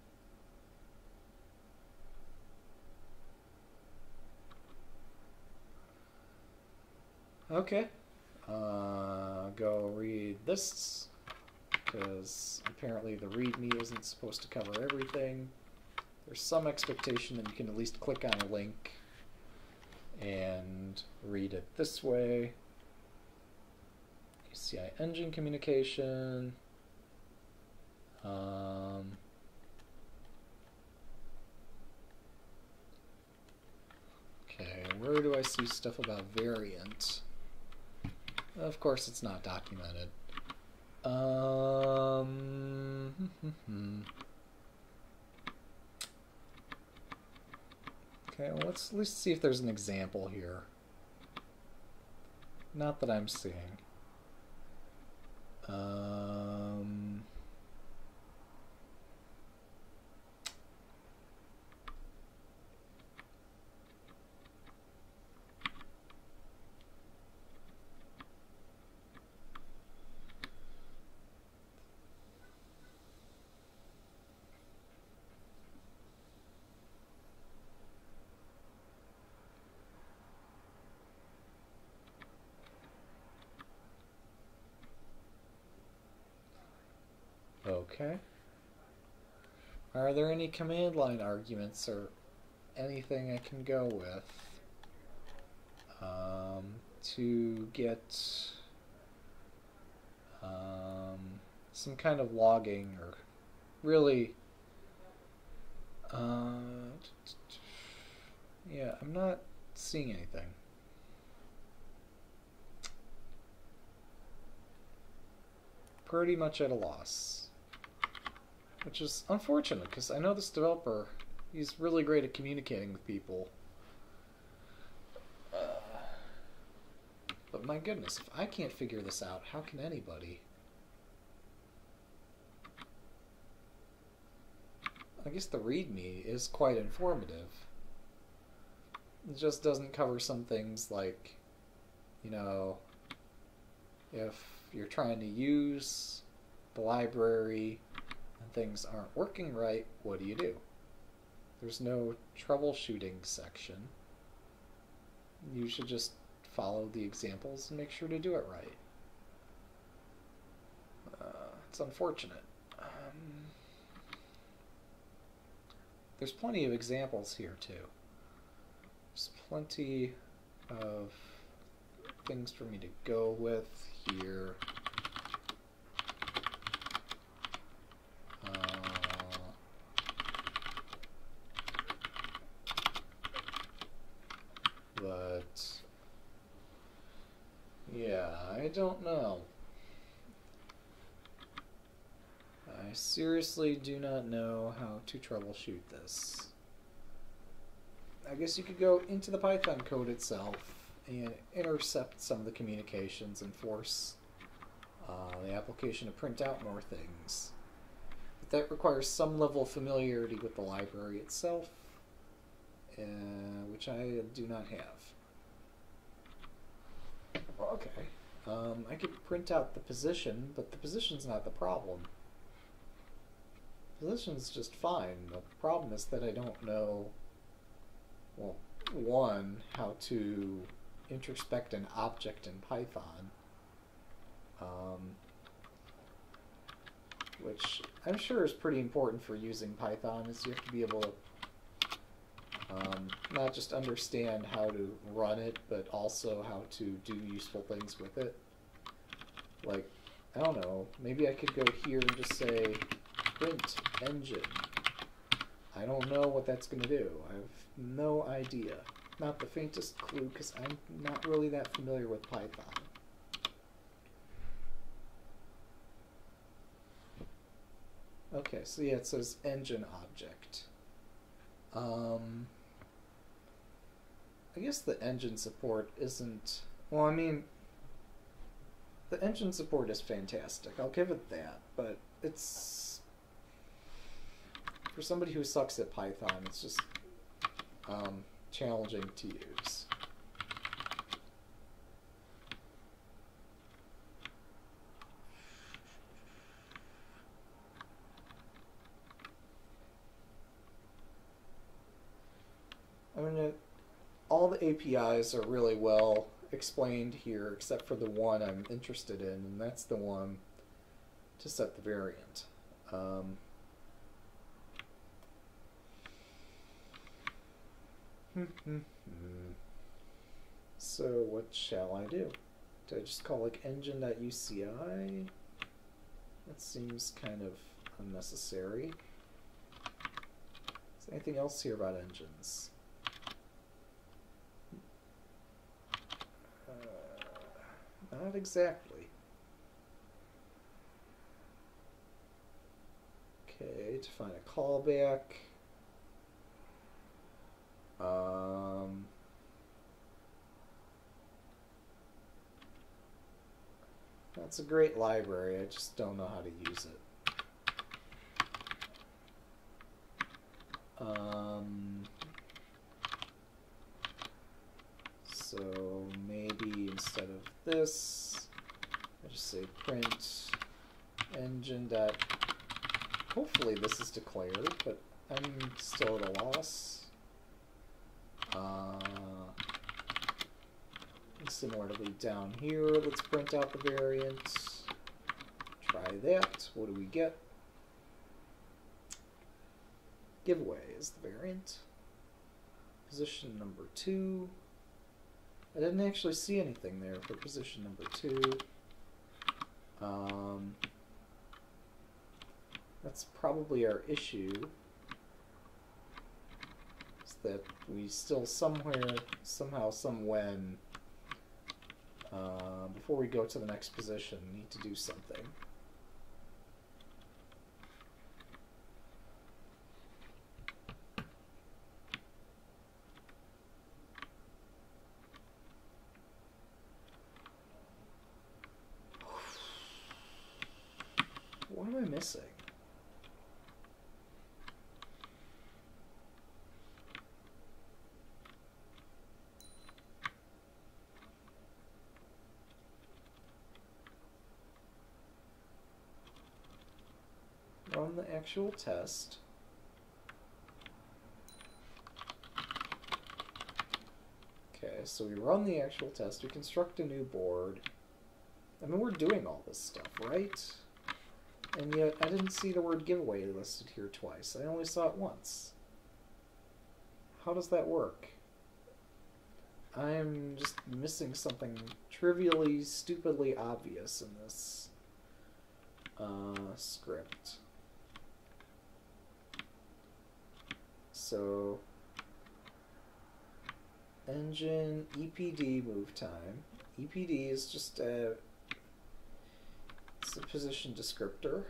Okay. Go read this, because apparently the README isn't supposed to cover everything. There's some expectation that you can at least click on a link and read it this way. UCI engine communication. Okay, where do I see stuff about variant? Of course it's not documented. Okay, well, let's at least see if there's an example here. Not that I'm seeing. Okay. Are there any command line arguments or anything I can go with to get some kind of logging, or really yeah, I'm not seeing anything. Pretty much at a loss. which is unfortunate because I know this developer, he's really great at communicating with people. But my goodness, if I can't figure this out, how can anybody? I guess the README is quite informative. It just doesn't cover some things like, you know, if you're trying to use the library and things aren't working right, what do you do? There's no troubleshooting section. You should just follow the examples and make sure to do it right. It's unfortunate. There's plenty of examples here too. There's plenty of things for me to go with here. But yeah, I don't know. I seriously do not know how to troubleshoot this. I guess you could go into the Python code itself and intercept some of the communications and force the application to print out more things. But that requires some level of familiarity with the library itself, which I do not have. Well, okay. I could print out the position, but the position's not the problem. Position's just fine. The problem is that I don't know, well, one, how to introspect an object in Python, which I'm sure is pretty important for using Python, is you have to be able to not just understand how to run it, but also how to do useful things with it. Like, I don't know, maybe I could go here and just say print engine. I don't know what that's going to do. I have no idea. Not the faintest clue, because I'm not really that familiar with Python. Okay, so yeah, it says engine object. I guess the engine support isn't... Well, I mean, the engine support is fantastic. I'll give it that, but it's... For somebody who sucks at Python, it's just challenging to use. I mean, all the APIs are really well explained here, except for the one I'm interested in, and that's the one to set the variant. So what shall I do? Do I just call like engine.uci? That seems kind of unnecessary. Is there anything else here about engines? Not exactly. Okay, define a callback. That's a great library, I just don't know how to use it. So maybe instead of this, I just say print engine dot. Hopefully this is declared, but I'm still at a loss. Similarly down here, let's print out the variant. Try that. What do we get? Giveaway is the variant. Position number 2. I didn't actually see anything there for position number 2. That's probably our issue. Is that we still somehow, somewhen, before we go to the next position, need to do something. I missing? Run the actual test. Okay, so we run the actual test, we construct a new board. I mean, we're doing all this stuff, right? And yet, I didn't see the word giveaway listed here twice. I only saw it once. How does that work? I'm just missing something trivially, stupidly obvious in this script. So, engine, EPD move time. EPD is just it's a position descriptor.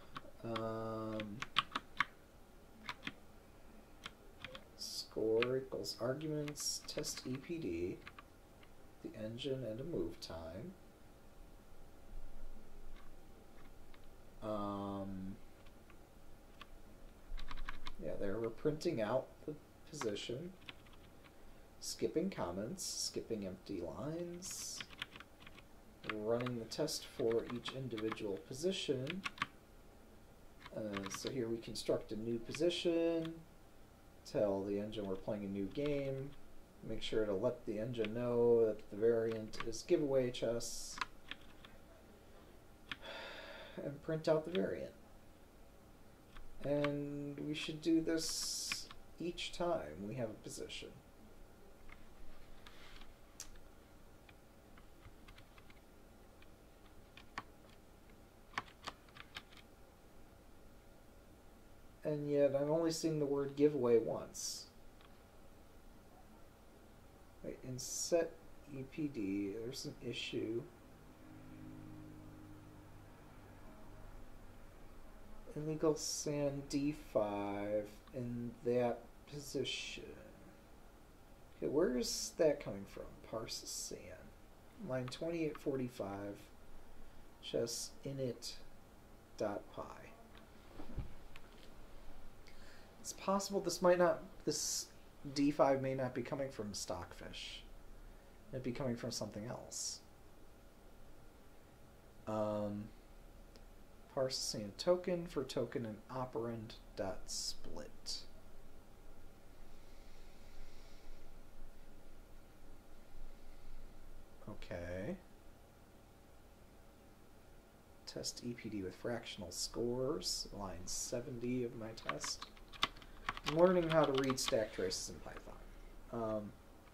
Score equals arguments, test EPD, the engine, and a move time. Yeah, there we're printing out the position, skipping comments, skipping empty lines, running the test for each individual position. So here we construct a new position, tell the engine we're playing a new game, make sure to let the engine know that the variant is giveaway chess, and print out the variant. And we should do this each time we have a position. And yet I'm only seeing the word giveaway once. Wait, in set EPD, there's an issue. Illegal sand D5 in that position. Okay, where is that coming from? Parse sand. Line 2845, chess init.py. It's possible this D5 may not be coming from Stockfish. It might be coming from something else. Parse sand token for token and operand dot split. Okay. Test EPD with fractional scores, line 70 of my test. I'm learning how to read stack traces in Python.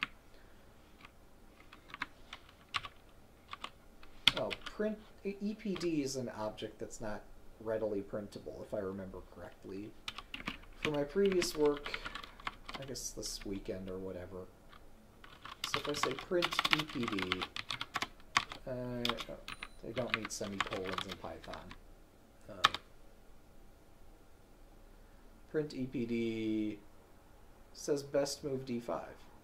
Print EPD is an object that's not readily printable, if I remember correctly. For my previous work, I guess this weekend or whatever. So if I say print EPD, they don't need semicolons in Python. Print EPD says best move D5.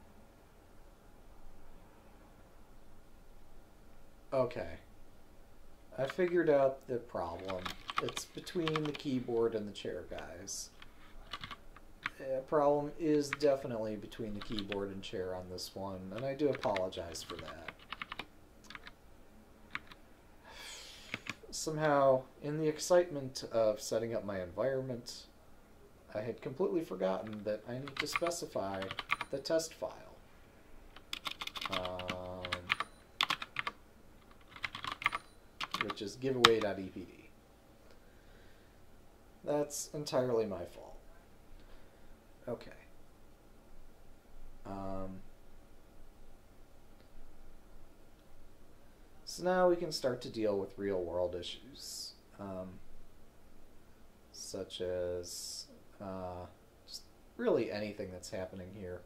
Okay. I figured out the problem. It's between the keyboard and the chair guys. The problem is definitely between the keyboard and chair on this one, and I do apologize for that. Somehow, in the excitement of setting up my environment, I had completely forgotten that I need to specify the test file. Which is giveaway.epd. That's entirely my fault. Okay. So now we can start to deal with real-world issues, such as just really anything that's happening here.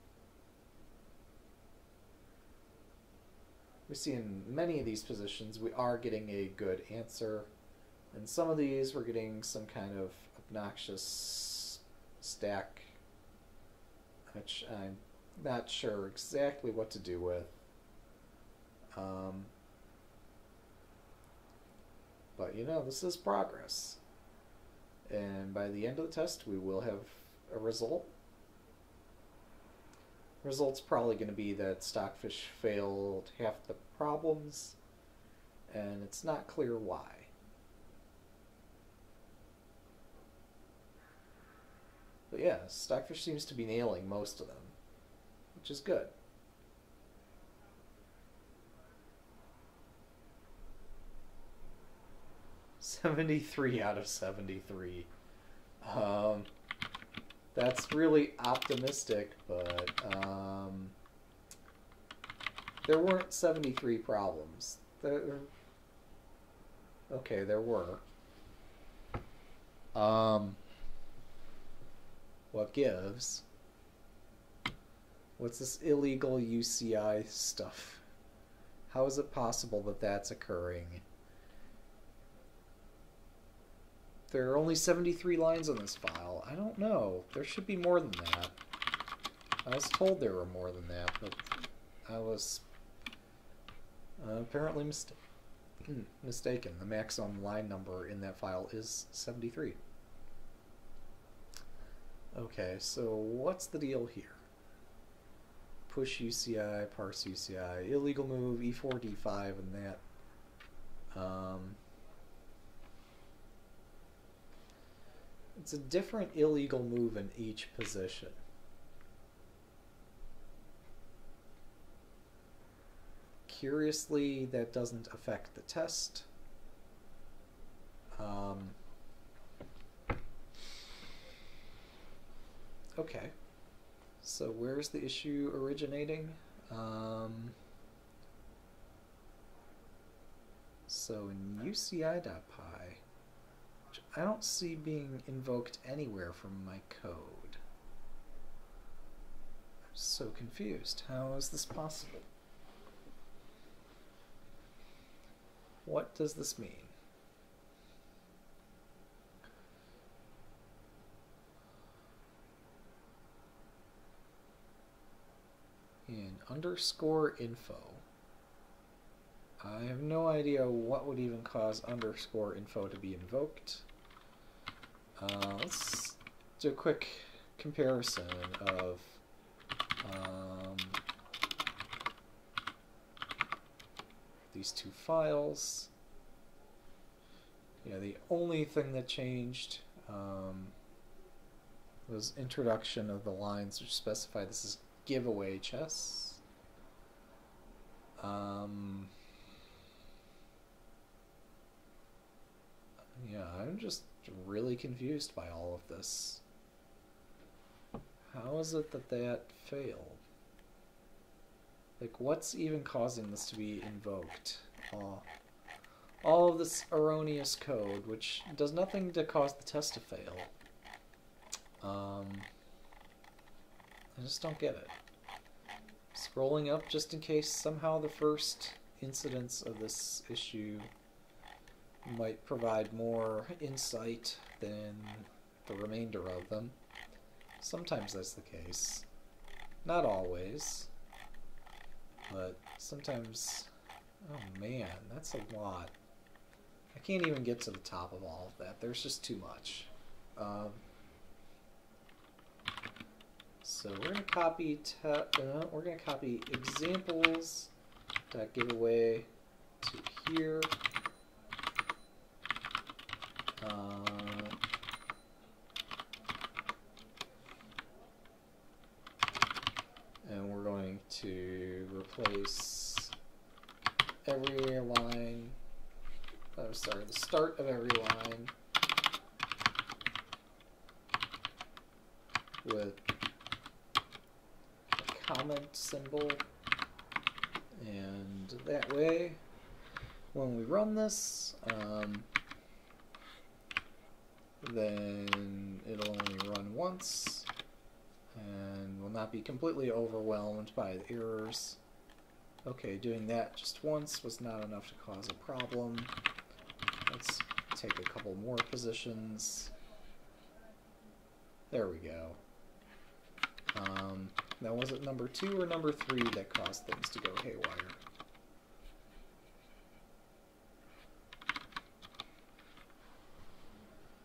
We see in many of these positions we are getting a good answer. In some of these we're getting some kind of obnoxious stack, which I'm not sure exactly what to do with. But you know, this is progress. And by the end of the test, we will have a result. Result's probably going to be that Stockfish failed half the problems, and it's not clear why. But yeah, Stockfish seems to be nailing most of them, which is good. "73 out of 73. That's really optimistic, but there weren't 73 problems. Okay, there were. What gives? What's this illegal UCI stuff? How is it possible that that's occurring? There are only 73 lines on this file. I don't know. There should be more than that. I was told there were more than that, but I was apparently mistaken. The maximum line number in that file is 73. Okay, so what's the deal here? Push UCI, parse UCI, illegal move, E4, D5, and that. It's a different illegal move in each position. Curiously, that doesn't affect the test. Okay, so where's the issue originating? So in UCI.py, which I don't see being invoked anywhere from my code. I'm so confused. How is this possible? What does this mean? In underscore info, I have no idea what would even cause underscore info to be invoked. Let's do a quick comparison of these two files. Yeah, the only thing that changed was introduction of the lines which specify this is giveaway chess. Yeah, I'm just really confused by all of this. How is it that that failed? Like, what's even causing this to be invoked? All of this erroneous code, which does nothing to cause the test to fail. I just don't get it. Scrolling up just in case somehow the first incidence of this issue might provide more insight than the remainder of them. Sometimes that's the case. Not always. But sometimes... Oh man, that's a lot. I can't even get to the top of all of that. There's just too much. So we're gonna copy examples.giveaway to here. And we're going to replace every line. Oh, sorry, the start of every line with a comment symbol, and that way when we run this, then it'll only run once and will not be completely overwhelmed by the errors. Okay, doing that just once was not enough to cause a problem. Let's take a couple more positions. There we go. Now, was it number 2 or number 3 that caused things to go haywire?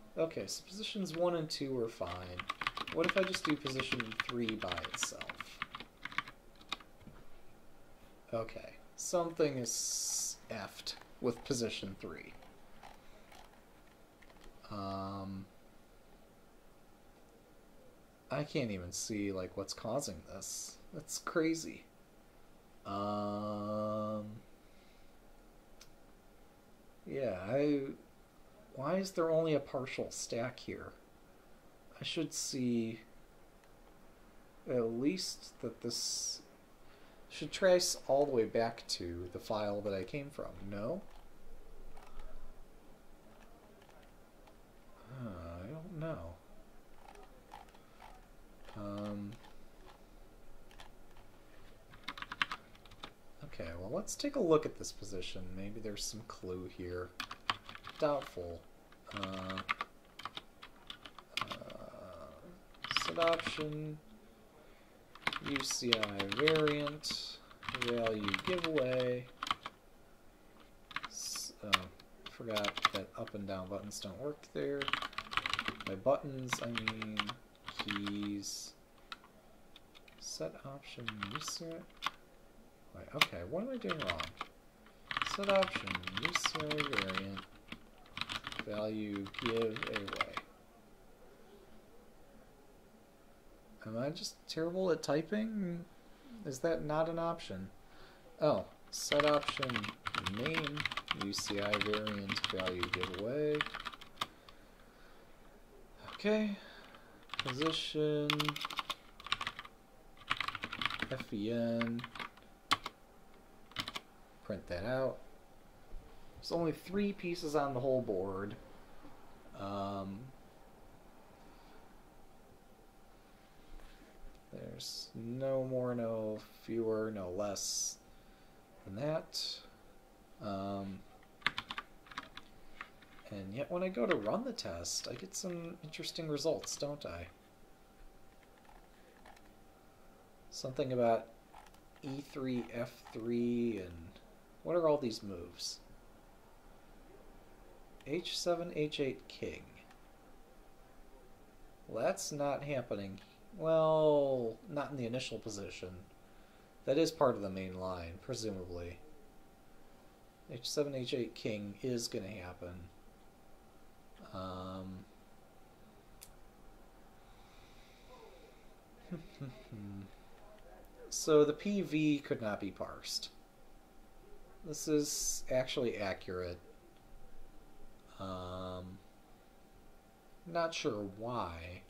Okay, so positions 1 and 2 are fine. What if I just do position 3 by itself? Okay, something is effed with position 3. I can't even see, like, what's causing this. That's crazy. Yeah, why is there only a partial stack here? I should see at least that this should trace all the way back to the file that I came from. No? I don't know. Okay, well, let's take a look at this position. Maybe there's some clue here. Doubtful. Set option, UCI variant, value giveaway. Forgot that up and down buttons don't work there. By buttons, I mean keys. Set option, UCI. Wait, okay, what am I doing wrong? Set option, UCI variant, value giveaway. Am I just terrible at typing? Is that not an option? Oh, set option name UCI variant value giveaway. Okay. Position FEN. Print that out. There's only 3 pieces on the whole board. There's no more, no fewer, no less than that. And yet when I go to run the test, I get some interesting results, don't I? Something about E3, F3, and what are all these moves? H7, H8, King. Well, that's not happening. Well, not in the initial position. That is part of the main line, presumably. H7, H8, King is going to happen. So the PV could not be parsed. This is actually accurate. Not sure why.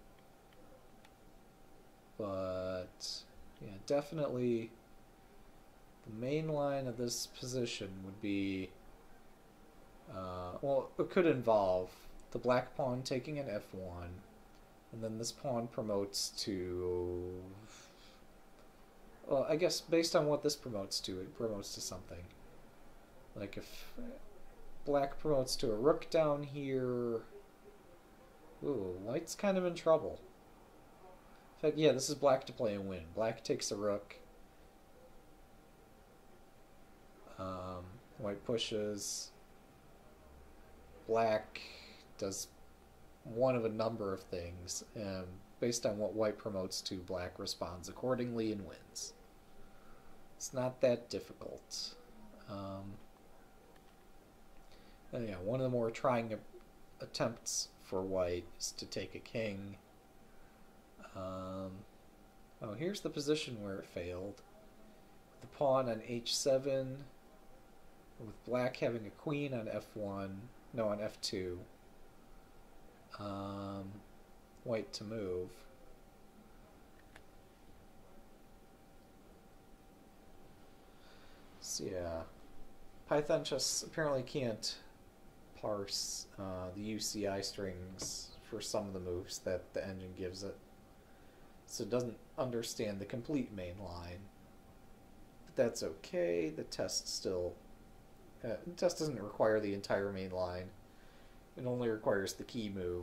But yeah, definitely the main line of this position would be, well, it could involve the black pawn taking an F1, and then this pawn promotes to, well, I guess based on what this promotes to, it promotes to something. Like if black promotes to a rook down here, ooh, white's kind of in trouble. In fact, yeah, this is black to play and win. Black takes a rook. White pushes. Black does one of a number of things, and based on what white promotes to, black responds accordingly and wins. It's not that difficult. And yeah, one of the more trying attempts for white is to take a king. Oh, here's the position where it failed. The pawn on h7, with black having a queen on f1, no, on f2. White to move. So yeah, Python just apparently can't parse the UCI strings for some of the moves that the engine gives it. So it doesn't understand the complete main line. But that's okay. The test still... the test doesn't require the entire main line. It only requires the key move.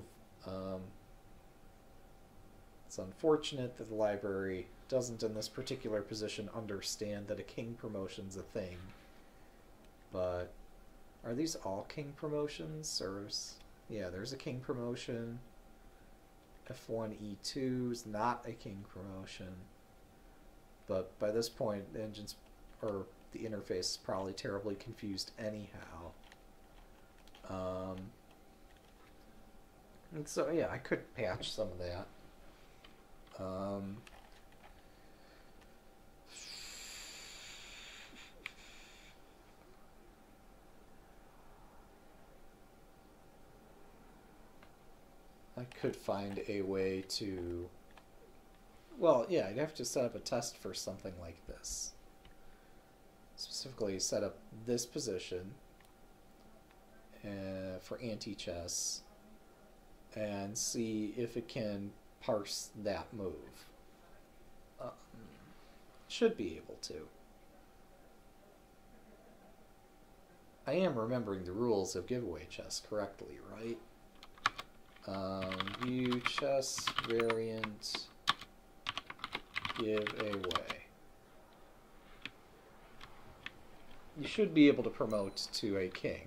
It's unfortunate that the library doesn't, in this particular position, understand that a king promotion's a thing. But are these all king promotions? Or is Yeah, there's a king promotion. F1 E2 is not a king promotion. But by this point, the engine's or the interface is probably terribly confused anyhow. And so yeah, I could patch some of that. I could find a way to, well, yeah, I'd have to set up a test for something like this. Specifically set up this position for anti-chess and see if it can parse that move. Should be able to. I am remembering the rules of giveaway chess correctly, right? View chess variant give away. You should be able to promote to a king.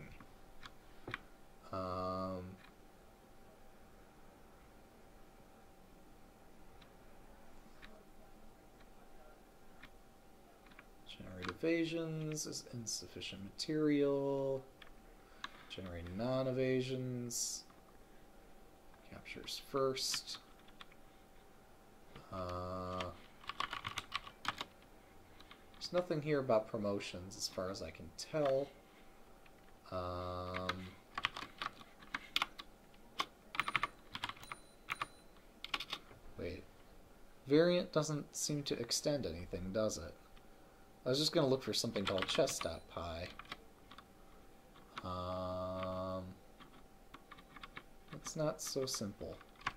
Generate evasions is insufficient material. Generate non-evasions. Captures first. There's nothing here about promotions as far as I can tell. Wait. Variant doesn't seem to extend anything, does it? I was just going to look for something called chess.py. It's not so simple.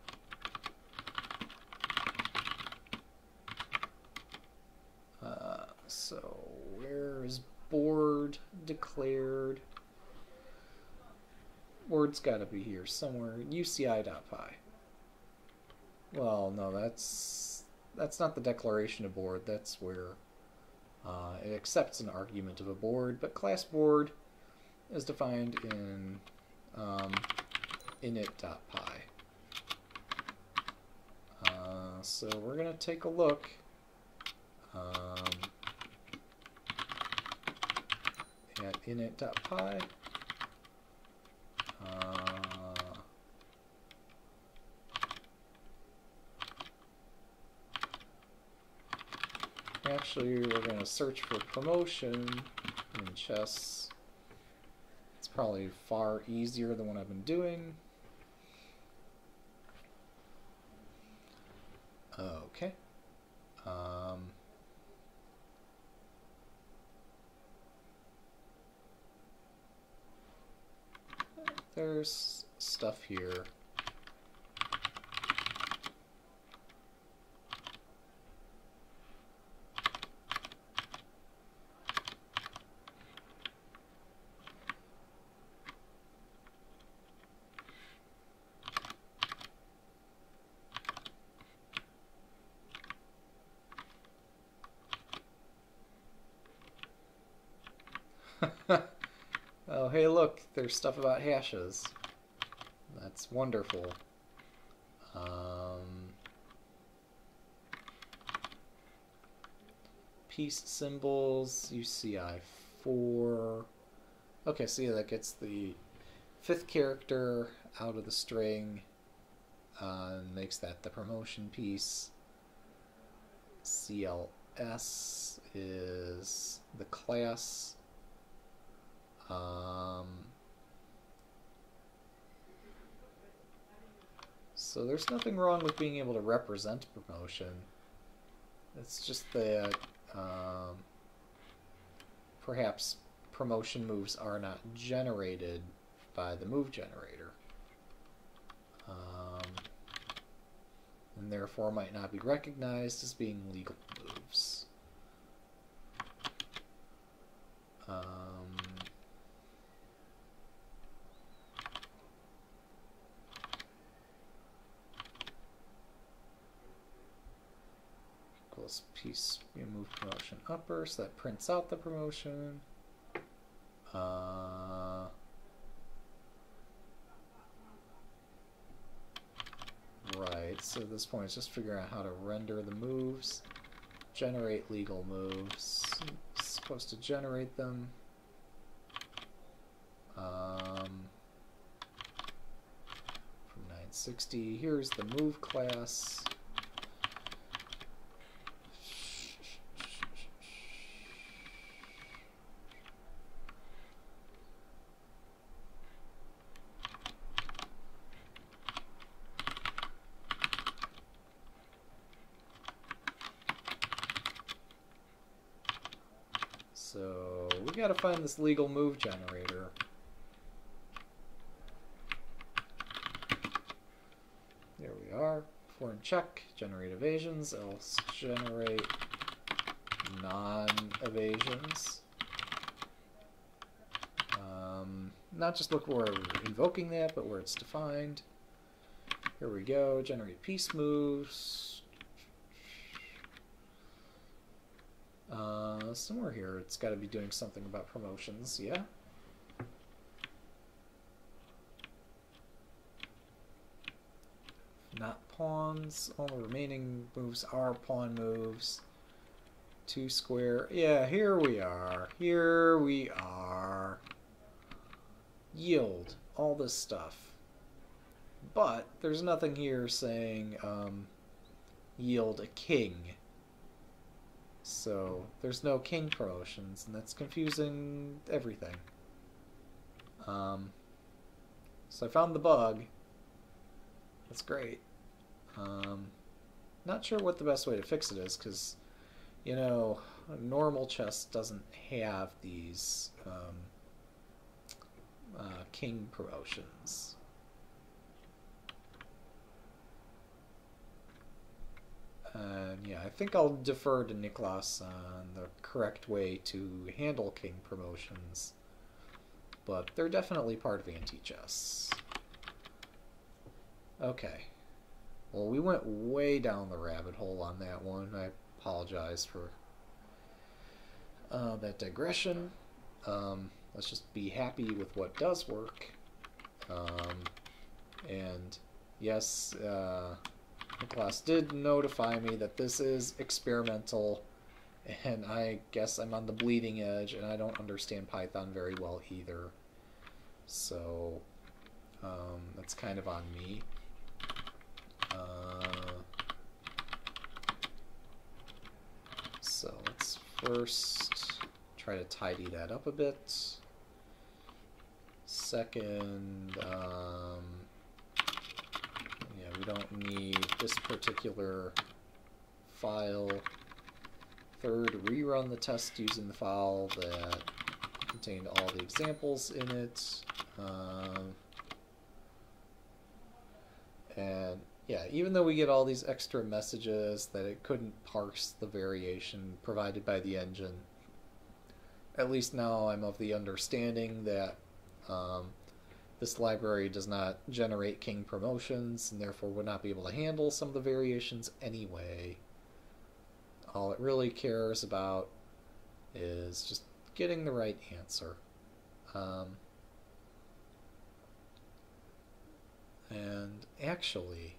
So, where is board declared? Board's got to be here somewhere. UCI.py. Well, no, that's not the declaration of board. That's where it accepts an argument of a board, but class board is defined in init.py. So we're going to take a look. At init.py. Actually, we're going to search for promotion in chess. It's probably far easier than what I've been doing. Okay. There's stuff here. Oh, hey, look, there's stuff about hashes. That's wonderful. Pieced symbols, UCI4. Okay, so yeah, that gets the fifth character out of the string and makes that the promotion piece. CLS is the class. So there's nothing wrong with being able to represent promotion. It's just that perhaps promotion moves are not generated by the move generator. And therefore might not be recognized as being legal moves. Equals piece, you move promotion upper, so that prints out the promotion. right. So at this point, it's just figuring out how to render the moves, generate legal moves. It's supposed to generate them. From 960. Here's the move class. So we gotta find this legal move generator. There we are. Foreign check, generate evasions, else generate non-evasions. Not just look where we're invoking that, but where it's defined. Here we go, generate peace moves. Somewhere here it's got to be doing something about promotions, yeah? Not pawns. All the remaining moves are pawn moves. 2 square. Yeah, here we are. Here we are. Yield. All this stuff. But there's nothing here saying yield a king. So there's no king promotions, and that's confusing everything. So I found the bug. That's great. Not sure what the best way to fix it is, because, you know, a normal chess doesn't have these king promotions. Yeah, I think I'll defer to Niklas on the correct way to handle king promotions, but they're definitely part of anti-chess. Okay. Well, we went way down the rabbit hole on that one. I apologize for that digression. Let's just be happy with what does work. And yes, Niklas did notify me that this is experimental, and I guess I'm on the bleeding edge, and I don't understand Python very well either. So that's kind of on me. So let's first try to tidy that up a bit. Second, yeah, we don't need this particular file. Third, rerun the test using the file that contained all the examples in it. And yeah, even though we get all these extra messages that it couldn't parse the variation provided by the engine, at least now I'm of the understanding that this library does not generate king promotions and therefore would not be able to handle some of the variations anyway. All it really cares about is just getting the right answer. And actually,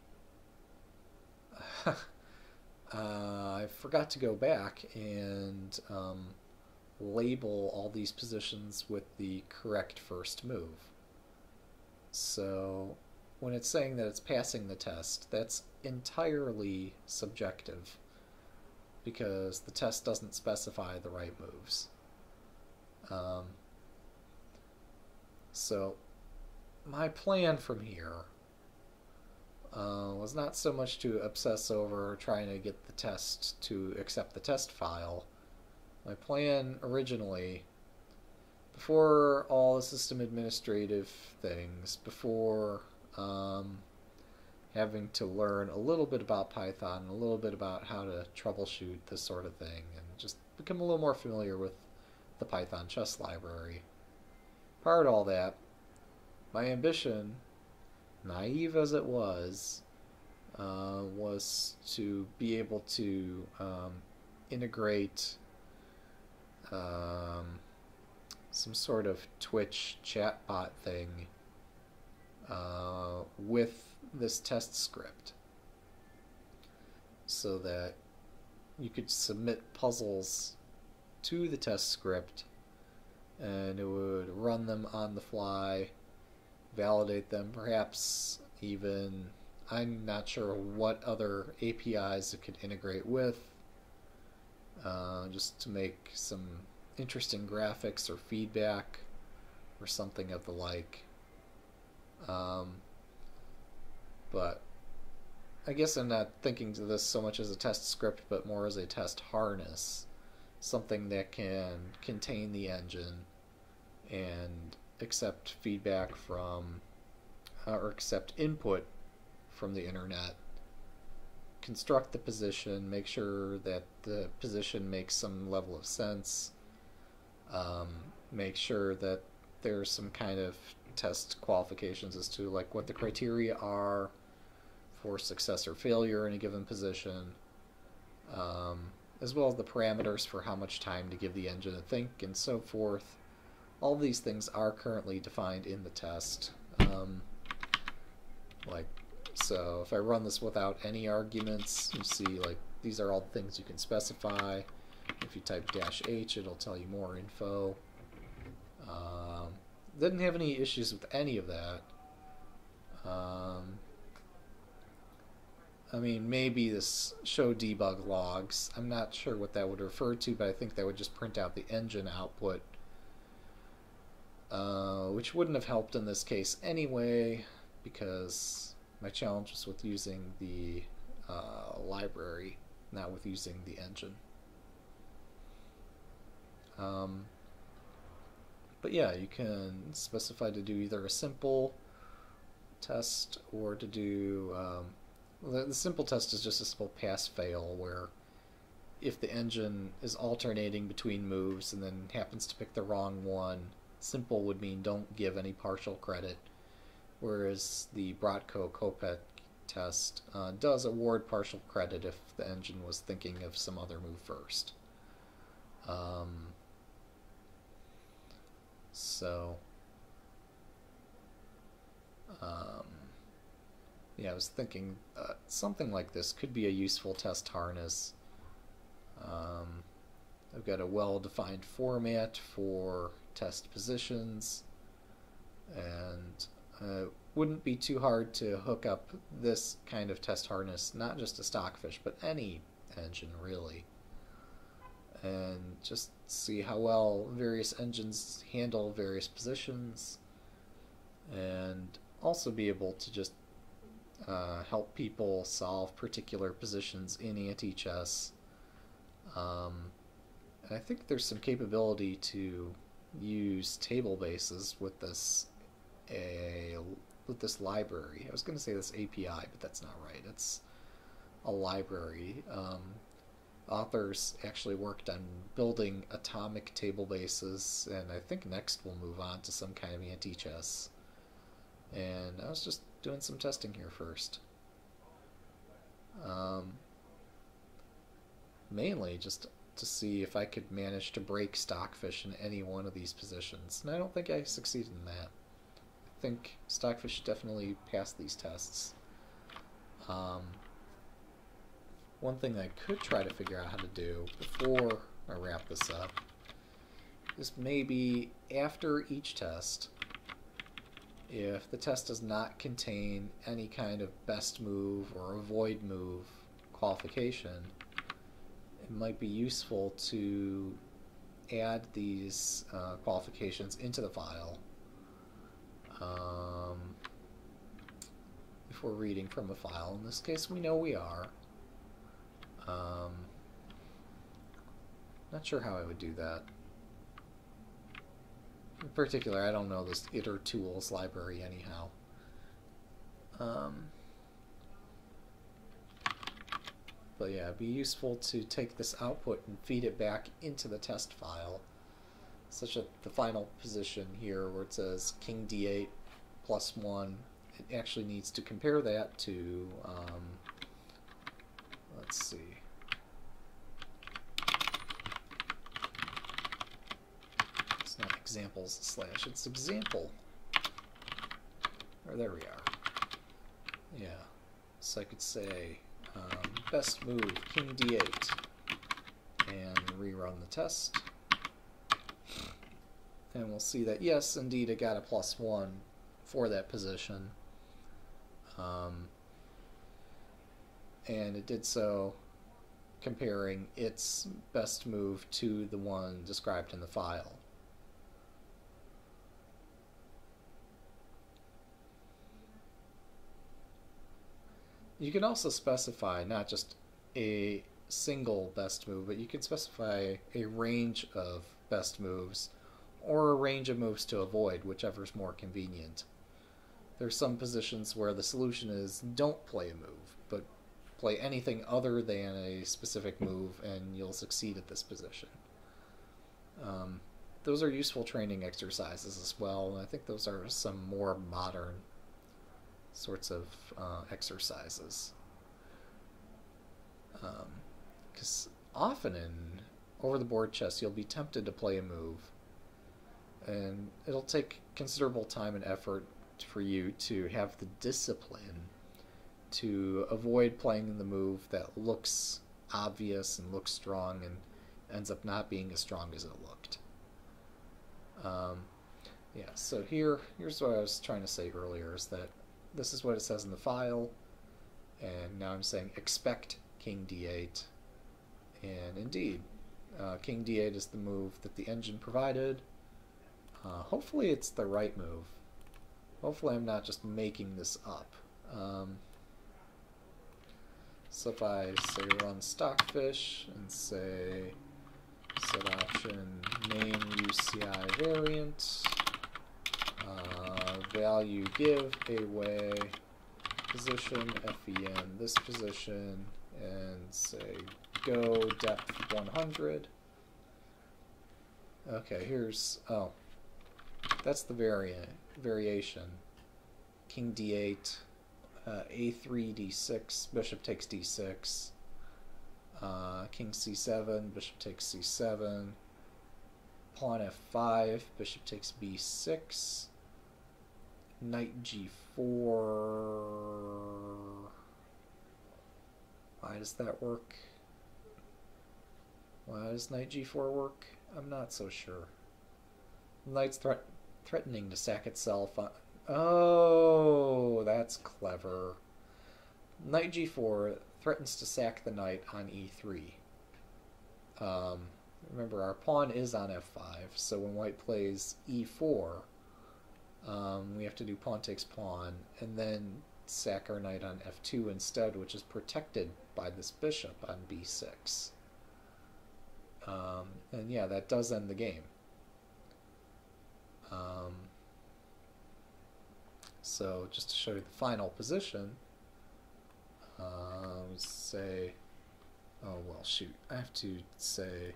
I forgot to go back and label all these positions with the correct first move. So when it's saying that it's passing the test, that's entirely subjective because the test doesn't specify the right moves. So my plan from here was not so much to obsess over trying to get the test to accept the test file. My plan originally, before all the system administrative things, before having to learn a little bit about Python, a little bit about how to troubleshoot this sort of thing, and just become a little more familiar with the Python chess library. Prior to all that, my ambition, naive as it was to be able to integrate some sort of Twitch chatbot thing with this test script. so that you could submit puzzles to the test script and it would run them on the fly, validate them, perhaps even, I'm not sure what other APIs it could integrate with, just to make some interesting graphics or feedback or something of the like. But I guess I'm not thinking of this so much as a test script, but more as a test harness, something that can contain the engine and accept feedback from, or accept input from the internet, construct the position, make sure that the position makes some level of sense, make sure that there's some kind of test qualifications as to like what the criteria are for success or failure in a given position, as well as the parameters for how much time to give the engine to think and so forth. All these things are currently defined in the test. So if I run this without any arguments, you see like these are all the things you can specify. If you type -H, it'll tell you more info. Didn't have any issues with any of that. I mean, maybe this show debug logs. I'm not sure what that would refer to, but I think that would just print out the engine output, which wouldn't have helped in this case anyway, because my challenge was with using the library, not with using the engine. But yeah, you can specify to do either a simple test or to do the simple test is just a simple pass-fail, where if the engine is alternating between moves and then happens to pick the wrong one, simple would mean don't give any partial credit, whereas the Bratko-Kopec test does award partial credit if the engine was thinking of some other move first. Yeah, I was thinking something like this could be a useful test harness. I've got a well-defined format for test positions, and it wouldn't be too hard to hook up this kind of test harness, not just to Stockfish, but any engine really, and just see how well various engines handle various positions, and also be able to just help people solve particular positions in anti-chess. And I think there's some capability to use table bases with this library. I was going to say this API, but that's not right. It's a library. Authors actually worked on building atomic table bases, and I think next we'll move on to some kind of anti-chess. And I was just doing some testing here first. Mainly just to see if I could manage to break Stockfish in any one of these positions. And I don't think I succeeded in that. I think Stockfish definitely passed these tests. One thing I could try to figure out how to do before I wrap this up is maybe after each test, if the test does not contain any kind of best move or avoid move qualification, it might be useful to add these qualifications into the file. If we're reading from a file, in this case we know we are. Not sure how I would do that. In particular, I don't know this itertools library anyhow. But yeah, it'd be useful to take this output and feed it back into the test file, such that the final position here where it says king d8 +1, it actually needs to compare that to, let's see, it's not examples / it's example, or there we are. Yeah, so I could say Best move, king d8, and rerun the test. And we'll see that, yes, indeed, it got a +1 for that position. And it did so comparing its best move to the one described in the file. You can also specify not just a single best move, but you can specify a range of best moves or a range of moves to avoid, whichever is more convenient. There's some positions where the solution is don't play a move, but play anything other than a specific move and you'll succeed at this position. Those are useful training exercises as well, and I think those are some more modern sorts of exercises. Because often in over-the-board chess you'll be tempted to play a move, and it'll take considerable time and effort for you to have the discipline to avoid playing the move that looks obvious and looks strong and ends up not being as strong as it looked. Yeah, so here's what I was trying to say earlier, is that this is what it says in the file, and now I'm saying expect king d8, and indeed, king d8 is the move that the engine provided. Hopefully it's the right move. Hopefully I'm not just making this up. So if I say run Stockfish and say set option name UCI variant, value give away position FEN this position, and say go depth 100. Okay, here's, oh, that's the variation. King d8, a3 d6, bishop takes d6, king c7, bishop takes c7, pawn f5, bishop takes b6, knight g4. Why does that work? Why does knight g4 work? I'm not so sure. Knight's threatening to sack itself on... Oh, that's clever. Knight g4 threatens to sack the knight on e3. Remember, our pawn is on f5, so when white plays e4, we have to do pawn takes pawn, and then sack our knight on f2 instead, which is protected by this bishop on b6. And yeah, that does end the game. So just to show you the final position, say, oh well, shoot, I have to say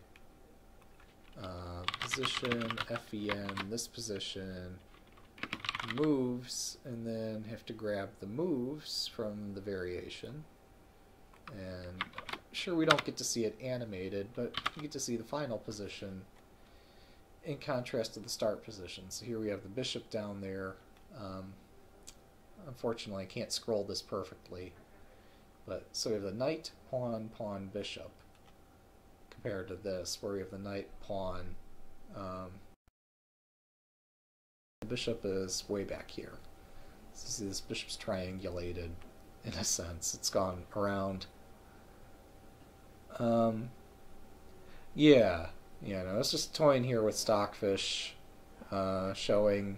position FEN, this position, moves, and then have to grab the moves from the variation. And sure, we don't get to see it animated, but you get to see the final position in contrast to the start position. So here we have the bishop down there. Unfortunately, I can't scroll this perfectly. But so we have the knight, pawn, pawn, bishop, compared to this, where we have the knight, pawn. The bishop is way back here. So see, this bishop's triangulated, in a sense. It's gone around. Yeah, no, it's just toying here with Stockfish, showing,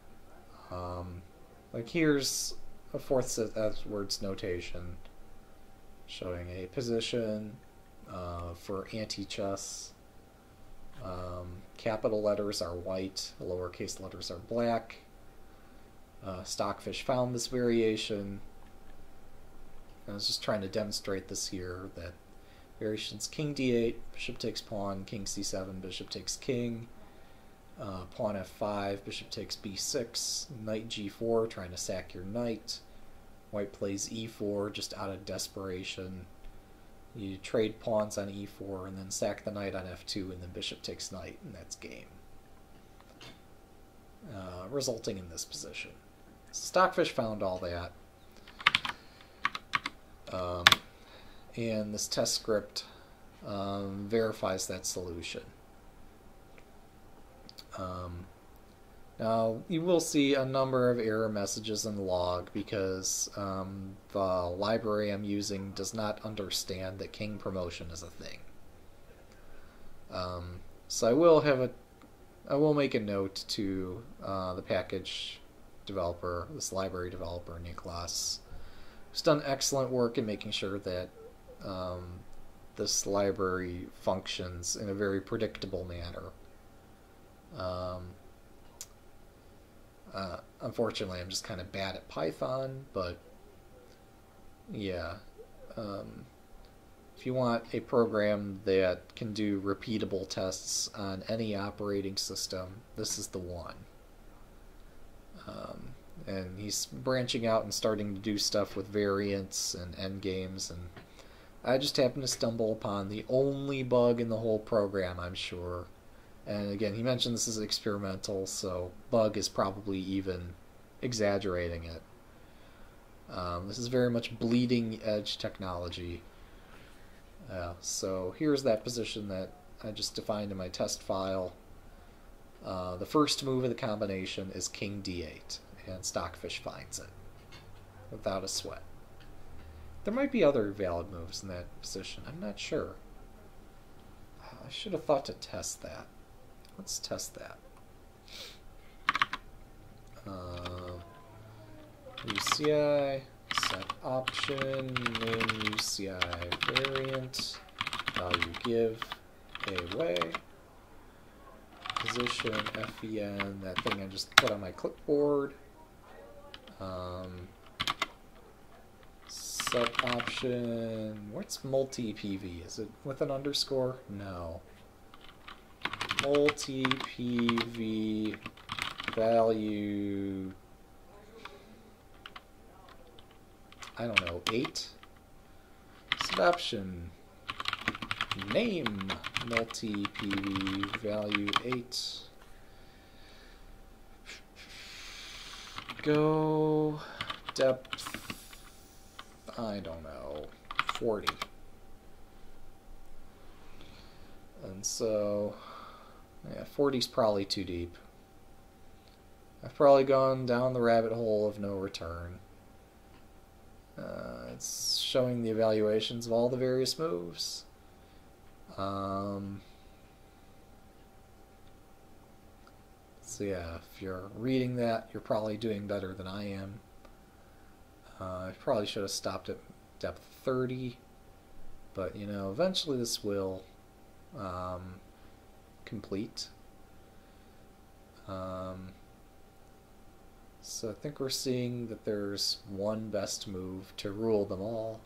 like here's a fourth Edwards notation, showing a position for anti-chess. Capital letters are white, lowercase letters are black. Stockfish found this variation. I was just trying to demonstrate this here, that variations king d8, bishop takes pawn, king c7, bishop takes king, pawn f5, bishop takes b6, knight g4, trying to sack your knight. White plays e4 just out of desperation. You trade pawns on e4 and then sack the knight on f2, and then bishop takes knight, and that's game. Resulting in this position. Stockfish found all that. and this test script verifies that solution. Now, you will see a number of error messages in the log because the library I'm using does not understand that king promotion is a thing. So I will make a note to the package developer, this library developer, Niklas, who's done excellent work in making sure that this library functions in a very predictable manner. Unfortunately, I'm just kind of bad at Python, but yeah. If you want a program that can do repeatable tests on any operating system, this is the one. And he's branching out and starting to do stuff with variants and endgames, and I just happened to stumble upon the only bug in the whole program, I'm sure. And again, he mentioned this is experimental, so bug is probably even exaggerating it. This is very much bleeding edge technology. So here's that position that I just defined in my test file. The first move of the combination is king d8, and Stockfish finds it without a sweat. There might be other valid moves in that position. I'm not sure. I should have thought to test that. Let's test that. UCI, set option, name UCI variant, value give, away, position, FEN, that thing I just put on my clipboard. Set option, what's multi-PV? Is it with an underscore? No. Multi-PV value, I don't know, 8? Set option, name multi-PV value 8. Go depth, I don't know, 40. And so, yeah, 40's probably too deep. I've probably gone down the rabbit hole of no return. It's showing the evaluations of all the various moves. So yeah, if you're reading that, you're probably doing better than I am. I probably should have stopped at depth 30, but you know, eventually this will complete. So I think we're seeing that there's one best move to rule them all.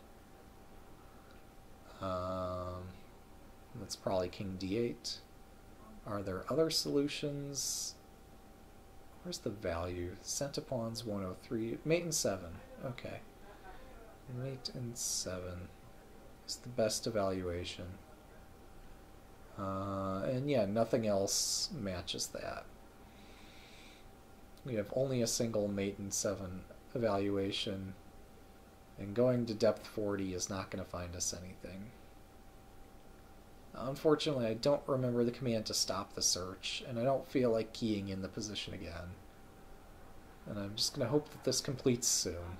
That's probably king d8. Are there other solutions? Where's the value? Center pawn's 103. Mate and 7. Okay. Mate and 7 is the best evaluation. And yeah, nothing else matches that. We have only a single mate and 7 evaluation, and going to depth 40 is not going to find us anything. Unfortunately, I don't remember the command to stop the search, and I don't feel like keying in the position again. And I'm just going to hope that this completes soon.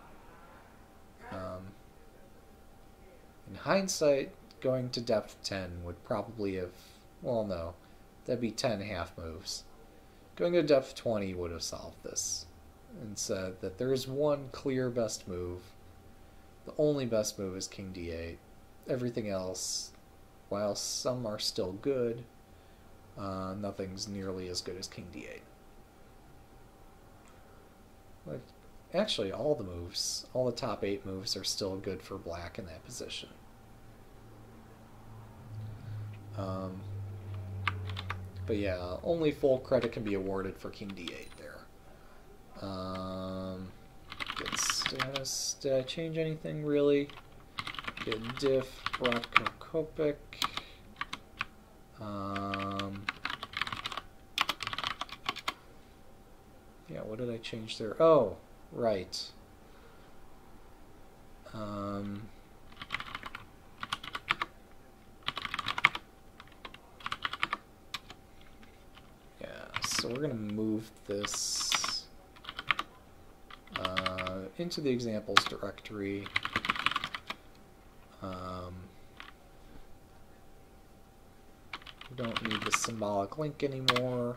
In hindsight, going to depth 10 would probably have, well, no, that'd be 10 half moves. Going to depth 20 would have solved this, and said that there is one clear best move. The only best move is king d8. Everything else, while some are still good, nothing's nearly as good as king d8. Like, actually, all the moves, all the top 8 moves are still good for black in that position. But yeah, only full credit can be awarded for king d8 there. Get status. Did I change anything really? Get diff, Bratko Kopek. Yeah, what did I change there? Oh, right. So we're going to move this into the examples directory. We don't need the symbolic link anymore.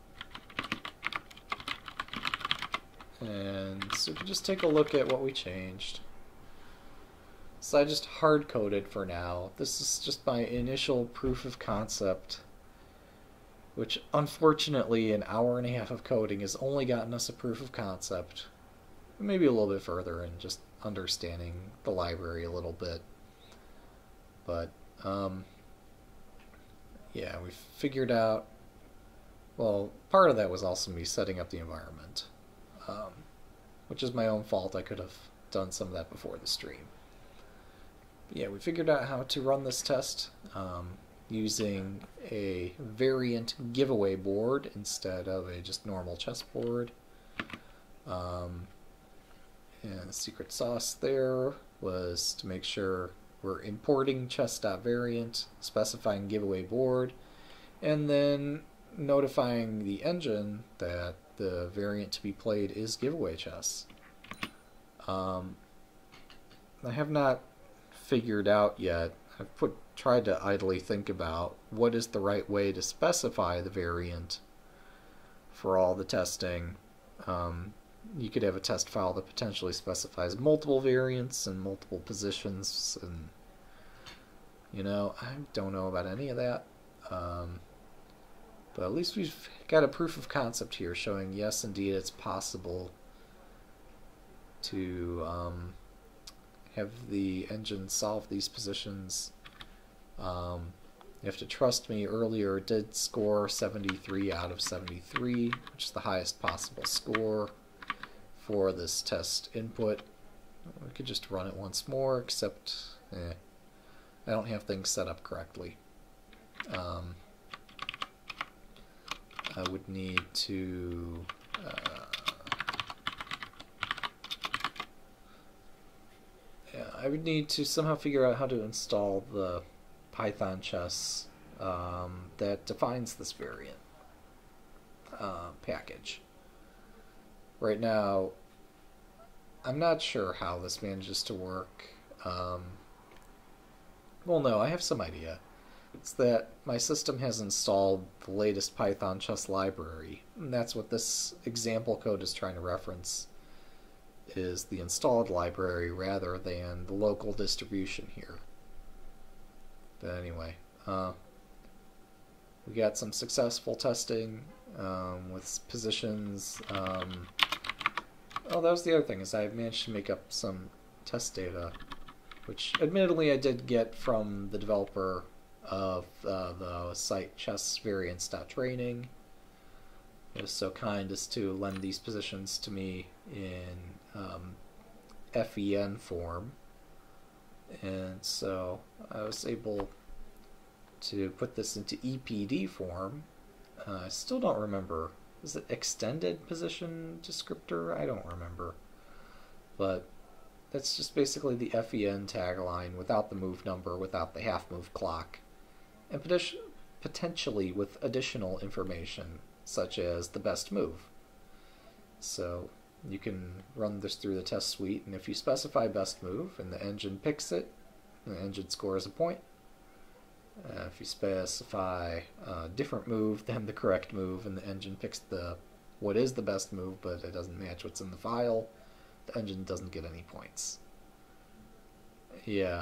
And so we can just take a look at what we changed. So I just hard-coded for now. This is just my initial proof of concept, which unfortunately an hour and a half of coding has only gotten us a proof of concept. Maybe a little bit further in just understanding the library a little bit. But, yeah, we figured out, well, part of that was also me setting up the environment, which is my own fault. I could have done some of that before the stream. But yeah, we figured out how to run this test using a variant giveaway board instead of a just normal chessboard. And the secret sauce there was to make sure we're importing chess.variant, specifying giveaway board, and then notifying the engine that the variant to be played is giveaway chess. I have not figured out yet. I've tried to idly think about what is the right way to specify the variant for all the testing. You could have a test file that potentially specifies multiple variants and multiple positions, and you know, I don't know about any of that. But at least we've got a proof of concept here showing yes, indeed, it's possible to have the engine solve these positions. You have to trust me, earlier it did score 73 out of 73, which is the highest possible score for this test input. We could just run it once more, except I don't have things set up correctly. I would need to I would need to somehow figure out how to install the Python chess that defines this variant package. Right now, I'm not sure how this manages to work. Well, no, I have some idea. It's that my system has installed the latest Python chess library, and that's what this example code is trying to reference, is the installed library rather than the local distribution here. But anyway, we got some successful testing with positions. Oh, that was the other thing, is I managed to make up some test data, which admittedly I did get from the developer of the site chessvariants.training. It was so kind as to lend these positions to me in FEN form, and so I was able to put this into EPD form. I still don't remember. Is it extended position descriptor? I don't remember. But that's just basically the FEN tagline without the move number, without the half move clock, and potentially with additional information such as the best move. So you can run this through the test suite, and if you specify best move and the engine picks it, the engine scores a point. If you specify a different move than the correct move and the engine picks what is the best move but it doesn't match what's in the file, the engine doesn't get any points. Yeah.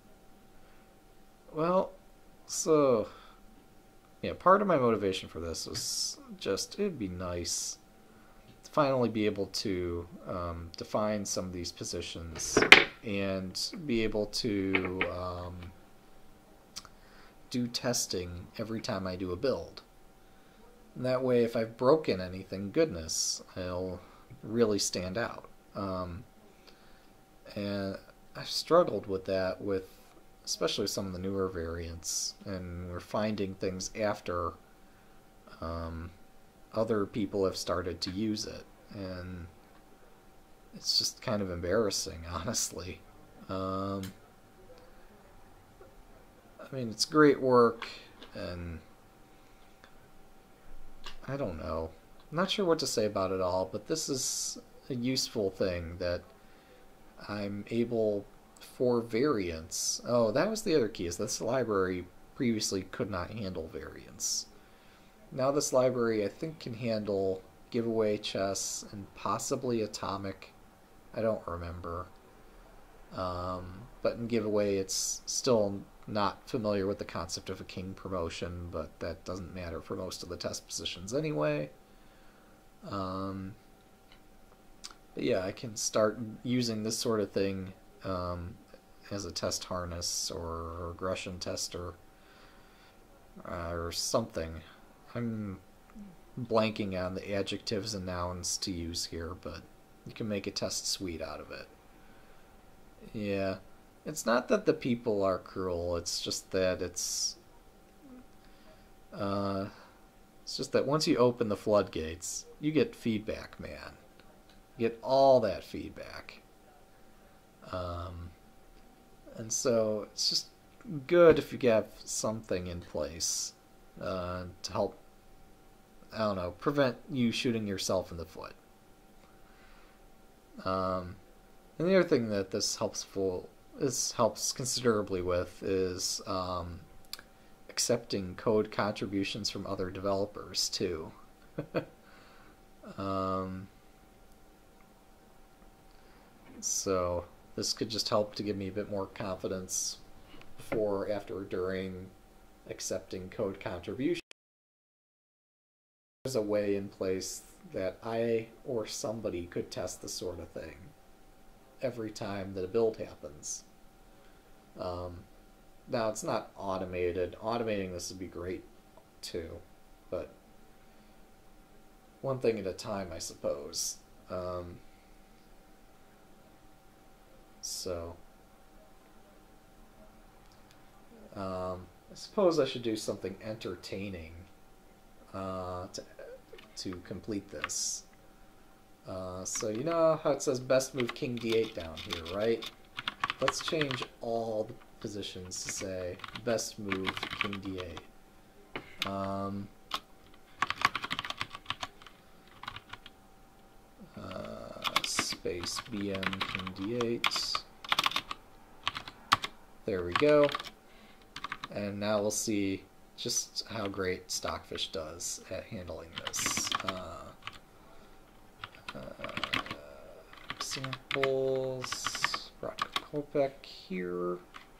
Well, so yeah, part of my motivation for this was just, it'd be nice to finally be able to define some of these positions and be able to do testing every time I do a build. And that way, if I've broken anything, goodness, I'll really stand out. And I've struggled with that with especially some of the newer variants, and we're finding things after other people have started to use it, and it's just kind of embarrassing, honestly. I mean, it's great work, and I don't know. I'm not sure what to say about it all, but this is a useful thing that I'm able for variants. Oh, that was the other key, is this library previously could not handle variants. Now this library I think can handle giveaway chess and possibly atomic. I don't remember. But in giveaway it's still not familiar with the concept of a king promotion, but that doesn't matter for most of the test positions anyway. But yeah, I can start using this sort of thing as a test harness or regression tester or something. I'm blanking on the adjectives and nouns to use here, but you can make a test suite out of it. Yeah, it's not that the people are cruel, it's just that it's just that once you open the floodgates, you get feedback, man. You get all that feedback. And so it's just good if you have something in place to help, I don't know, prevent you shooting yourself in the foot. And the other thing that this helps considerably with is accepting code contributions from other developers too. So this could just help to give me a bit more confidence before, after, or during accepting code contributions. There's a way in place that I or somebody could test this sort of thing every time that a build happens. Now, it's not automated. Automating this would be great too, but one thing at a time, I suppose. I suppose I should do something entertaining to complete this. So you know how it says best move king d8 down here, right? Let's change all the positions to say best move king d8. Space bm king d8. There we go. And now we'll see just how great Stockfish does at handling this. Examples, Rocket Kopek here.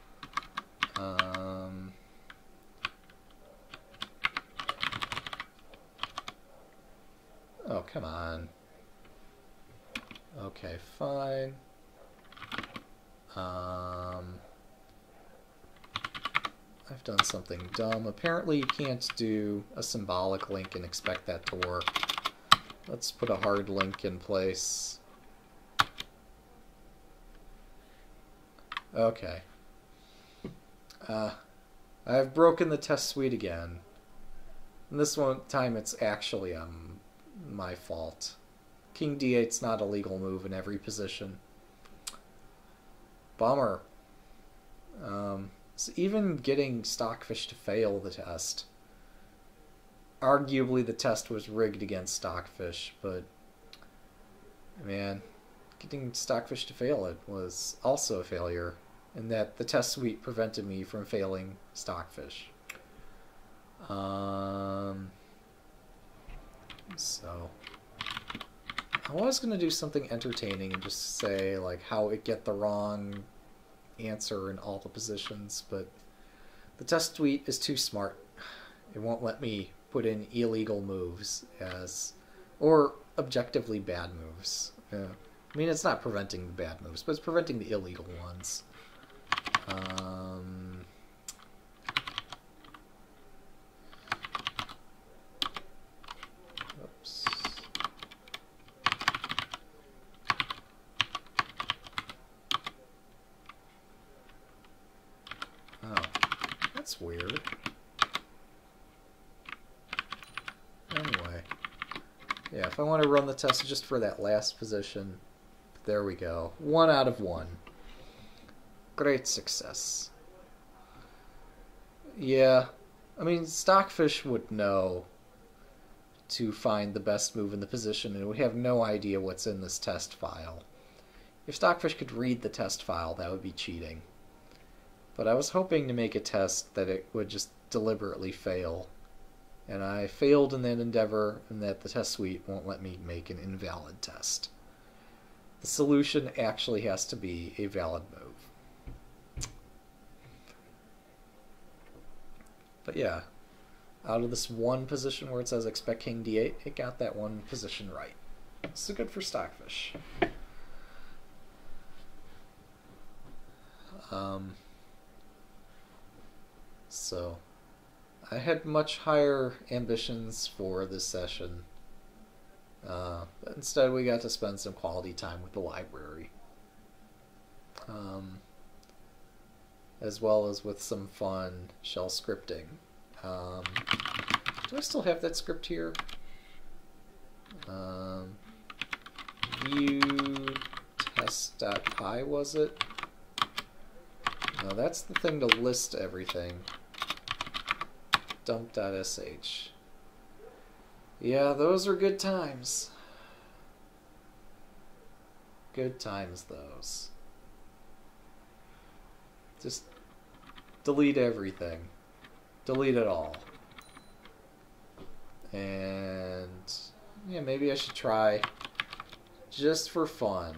Oh, come on. Okay, fine. I've done something dumb. Apparently you can't do a symbolic link and expect that to work. Let's put a hard link in place. Okay. I've broken the test suite again. And this one time it's actually my fault. King d8's not a legal move in every position. Bummer. So even getting Stockfish to fail the test, arguably the test was rigged against Stockfish, but man, getting Stockfish to fail it was also a failure, in that the test suite prevented me from failing Stockfish. So I was going to do something entertaining and just say like how it get the wrong answer in all the positions, but the test suite is too smart. It won't let me put in illegal moves or objectively bad moves. I mean, it's not preventing the bad moves, but it's preventing the illegal ones. Oops. Oh, that's weird. Anyway. Yeah, if I want to run the test just for that last position, there we go. 1 out of 1. Great success. Yeah, I mean, Stockfish would know to find the best move in the position, and we have no idea what's in this test file. If Stockfish could read the test file, that would be cheating. But I was hoping to make a test that it would just deliberately fail. And I failed in that endeavor, and that the test suite won't let me make an invalid test. The solution actually has to be a valid move. But yeah, out of this one position where it says expect king d8, it got that one position right. So good for Stockfish. So I had much higher ambitions for this session. But instead we got to spend some quality time with the library. As well as with some fun shell scripting. Do I still have that script here? View test.py, was it? No, that's the thing to list everything. Dump.sh. Yeah, those are good times. Good times, those. Just delete everything. Delete it all. And yeah, maybe I should try, just for fun,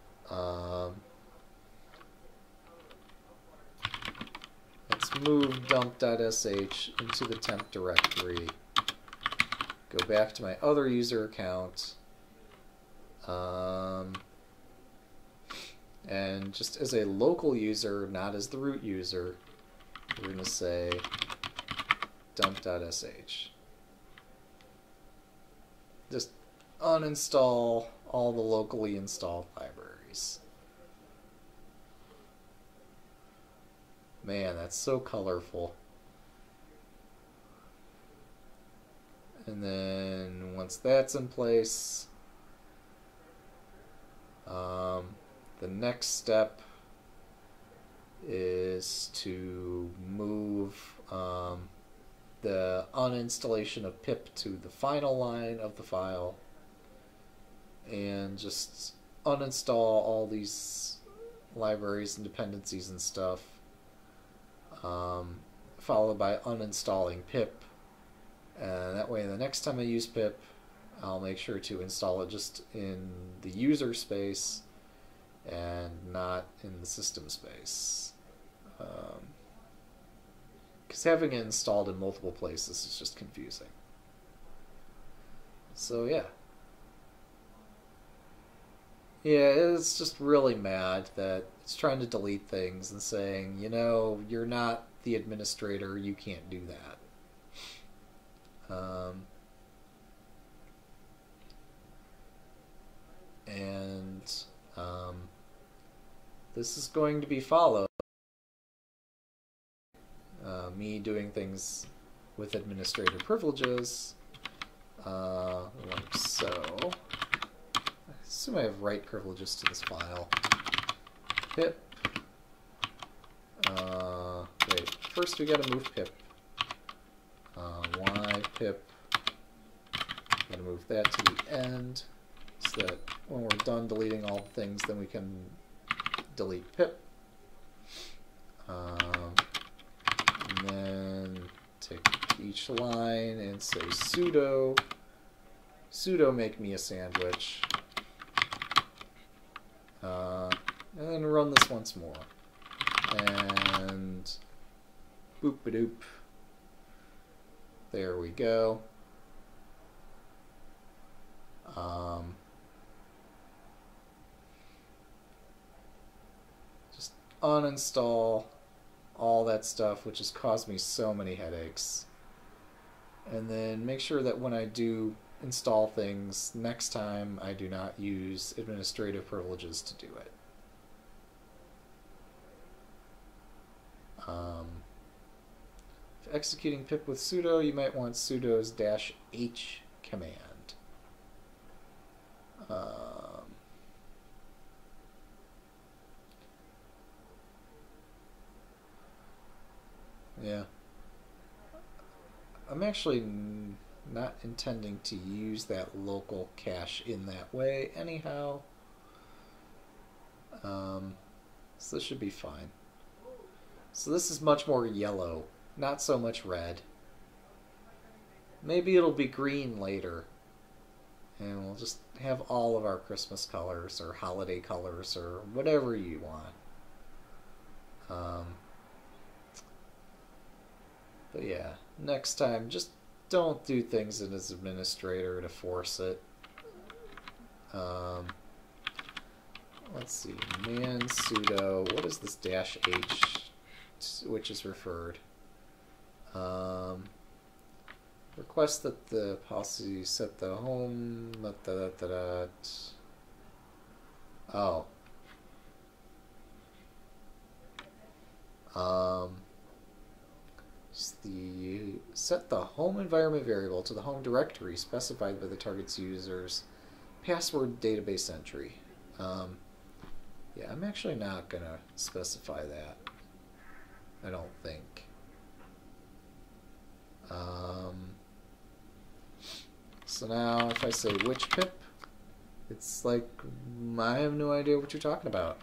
let's move dump.sh into the temp directory. Go back to my other user account. And just as a local user, not as the root user, we're going to say dump.sh. Just uninstall all the locally installed libraries. Man, that's so colorful. And then once that's in place, the next step is to move the uninstallation of pip to the final line of the file, and just uninstall all these libraries and dependencies and stuff, followed by uninstalling pip. And that way the next time I use pip, I'll make sure to install it just in the user space and not in the system space. Because having it installed in multiple places is just confusing. So yeah. Yeah, it's just really mad that it's trying to delete things and saying, you know, you're not the administrator, you can't do that. This is going to be followed me doing things with administrator privileges, like so. I assume I have write privileges to this file. Pip. Wait, first we gotta move pip. Y pip. Gotta move that to the end, so that when we're done deleting all the things, then we can delete pip. And then take each line and say sudo make me a sandwich. And then run this once more. And boop-a-doop. There we go. Just uninstall all that stuff, which has caused me so many headaches. And then make sure that when I do install things, next time I do not use administrative privileges to do it. If executing pip with sudo, you might want sudo's -h command. Yeah. I'm actually not intending to use that local cache in that way anyhow. So this should be fine. So this is much more yellow, not so much red. Maybe it'll be green later. And we'll just have all of our Christmas colors or holiday colors or whatever you want. But yeah, next time, just don't do things as administrator to force it. Let's see, man sudo, what is this dash H, which is referred? Request that the policy set the home, oh. Set the home environment variable to the home directory specified by the target's user's password database entry. Yeah, I'm actually not gonna specify that. I don't think. So now if I say which pip, it's like I have no idea what you're talking about.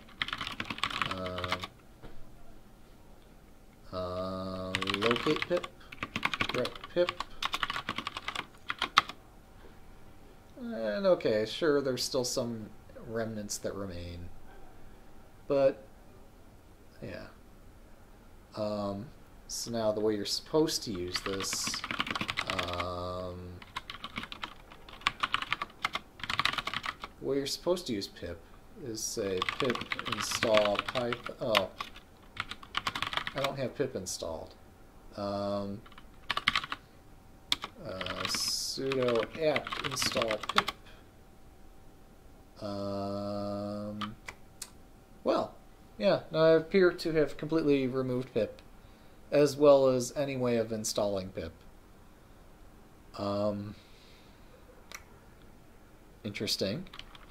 Locate pip, direct pip, and okay, sure, there's still some remnants that remain, but yeah. So now the way you're supposed to use this, the way you're supposed to use pip is say pip install python. Oh, I don't have pip installed. Sudo apt install pip. Well, yeah, now I appear to have completely removed pip, as well as any way of installing pip. Interesting.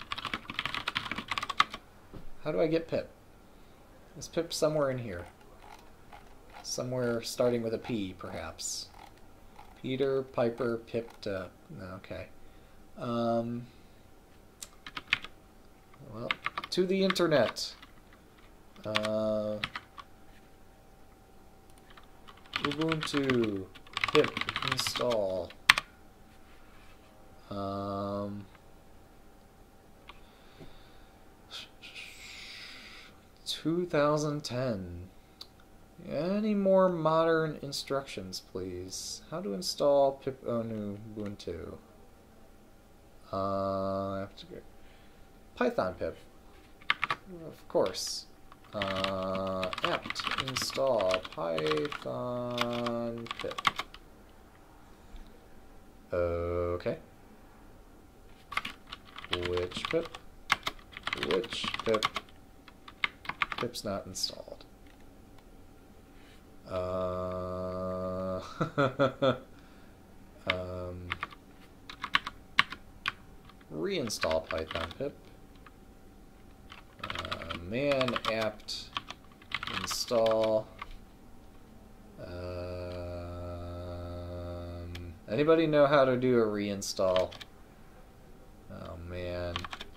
How do I get pip? Is pip somewhere in here? Somewhere starting with a P, perhaps. Peter, Piper, pip to... Okay. Well, to the internet. Ubuntu pip install. 2010. Any more modern instructions, please? How to install pip onu Ubuntu? I have to go. Python pip. Of course. Apt install Python pip. Okay. Which pip? Which pip? Pip's not installed. Reinstall Python pip. Man apt install. Anybody know how to do a reinstall? Oh man.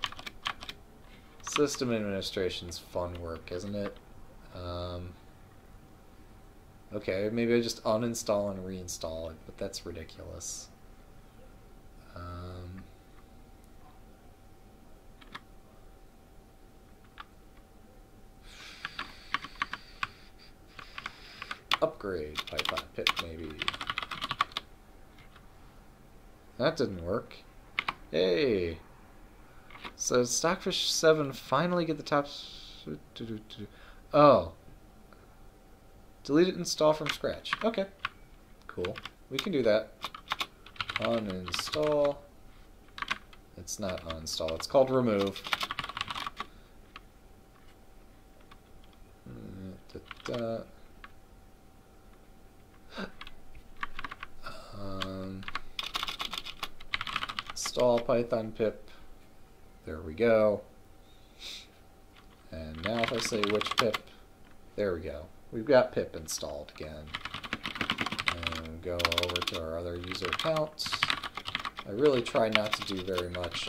System administration's fun work, isn't it? Okay, maybe I just uninstall and reinstall it, but that's ridiculous. Upgrade Python pip, maybe. That didn't work. Hey! So Stockfish 7 finally get the top... Oh. Delete it and install from scratch. Okay. Cool. We can do that. Uninstall. It's not uninstall. It's called remove. Install Python pip. There we go. And now if I say which pip, there we go. We've got pip installed again. And go over to our other user account. I really try not to do very much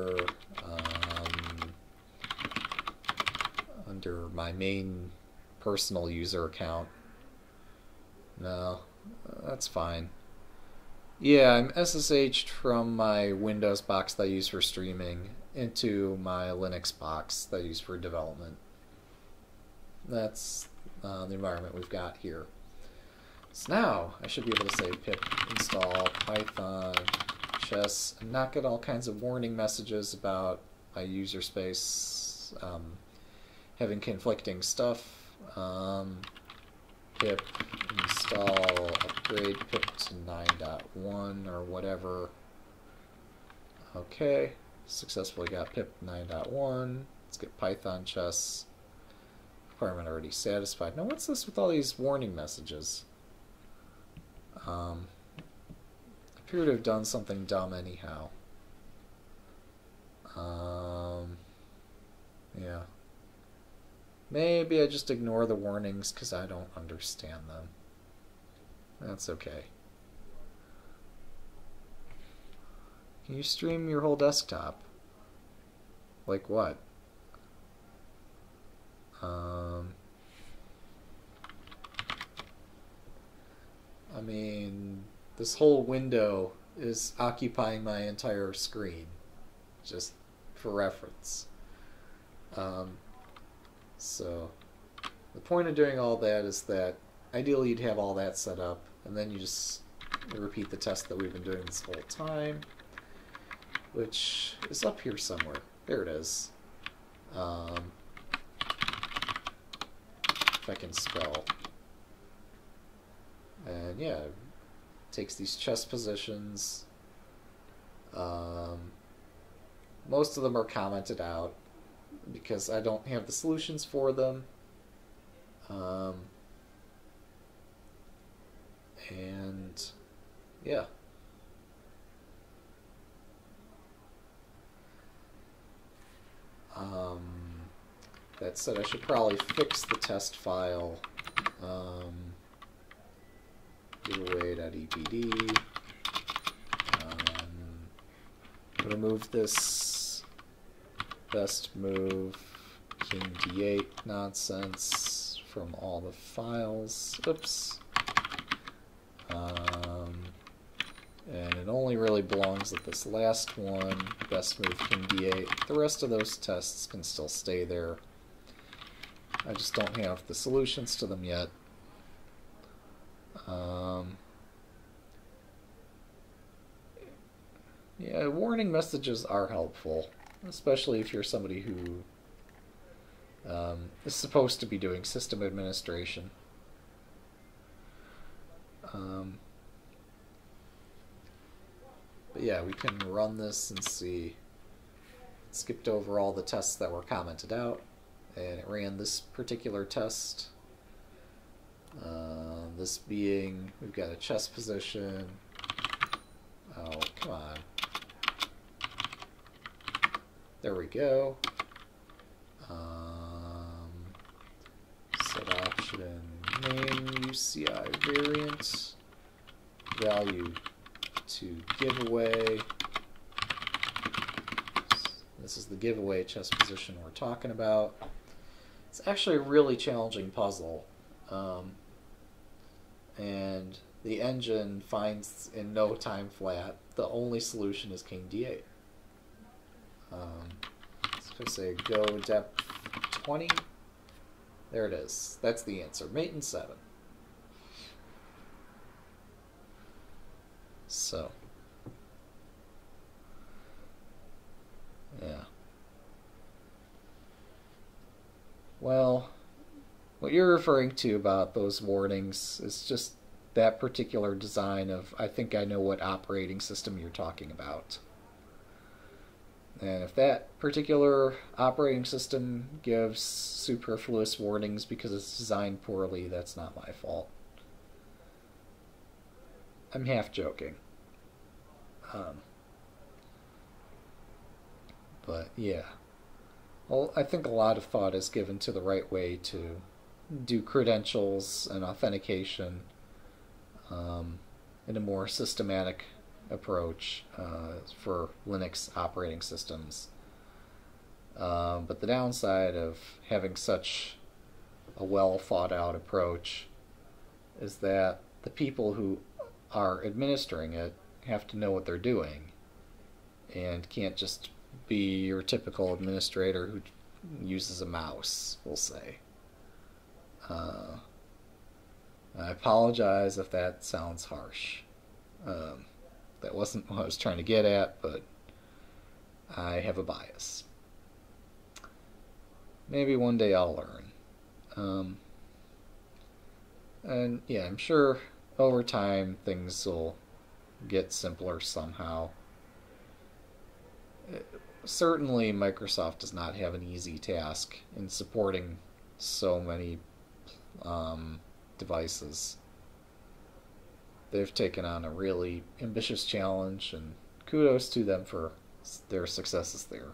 under my main personal user account. No, that's fine. Yeah, I'm SSH'd from my Windows box that I use for streaming into my Linux box that I use for development. That's the environment we've got here. So now I should be able to say pip install python chess and not get all kinds of warning messages about my user space having conflicting stuff. Pip install upgrade pip to 9.1 or whatever. Okay, successfully got pip 9.1. Let's get python chess. Requirement already satisfied. Now what's this with all these warning messages? I appear to have done something dumb anyhow. Yeah. Maybe I just ignore the warnings because I don't understand them. That's okay. Can you stream your whole desktop? Like what? I mean, this whole window is occupying my entire screen, just for reference. So, the point of doing all that is that ideally you'd have all that set up, and then you just repeat the test that we've been doing this whole time, which is up here somewhere. There it is. If I can spell. And yeah, it takes these chess positions. Most of them are commented out because I don't have the solutions for them. And yeah. That said, I should probably fix the test file. Giveaway.epd. Remove this best move king d8 nonsense from all the files. Oops. And it only really belongs at this last one, best move king d8. The rest of those tests can still stay there. I just don't have the solutions to them yet. Yeah, warning messages are helpful, especially if you're somebody who is supposed to be doing system administration. But yeah, we can run this and see. It skipped over all the tests that were commented out, and it ran this particular test. This being, we've got a chess position. Oh, come on. There we go. Set option name UCI variant value to giveaway. This is the giveaway chess position we're talking about. It's actually a really challenging puzzle. And the engine finds in no time flat the only solution is king d8. So say go depth 20. There it is. That's the answer. Mate in 7. So, yeah. Well, what you're referring to about those warnings is just that particular design of, I think I know what operating system you're talking about. And if that particular operating system gives superfluous warnings because it's designed poorly, that's not my fault. I'm half joking. But yeah. Well, I think a lot of thought is given to the right way to do credentials and authentication in a more systematic approach for Linux operating systems. But the downside of having such a well thought out approach is that the people who are administering it have to know what they're doing and can't just be your typical administrator who uses a mouse, we'll say. I apologize if that sounds harsh. That wasn't what I was trying to get at, but I have a bias. Maybe one day I'll learn. And yeah, I'm sure over time things will get simpler somehow. Certainly, Microsoft does not have an easy task in supporting so many devices. They've taken on a really ambitious challenge, and kudos to them for their successes there.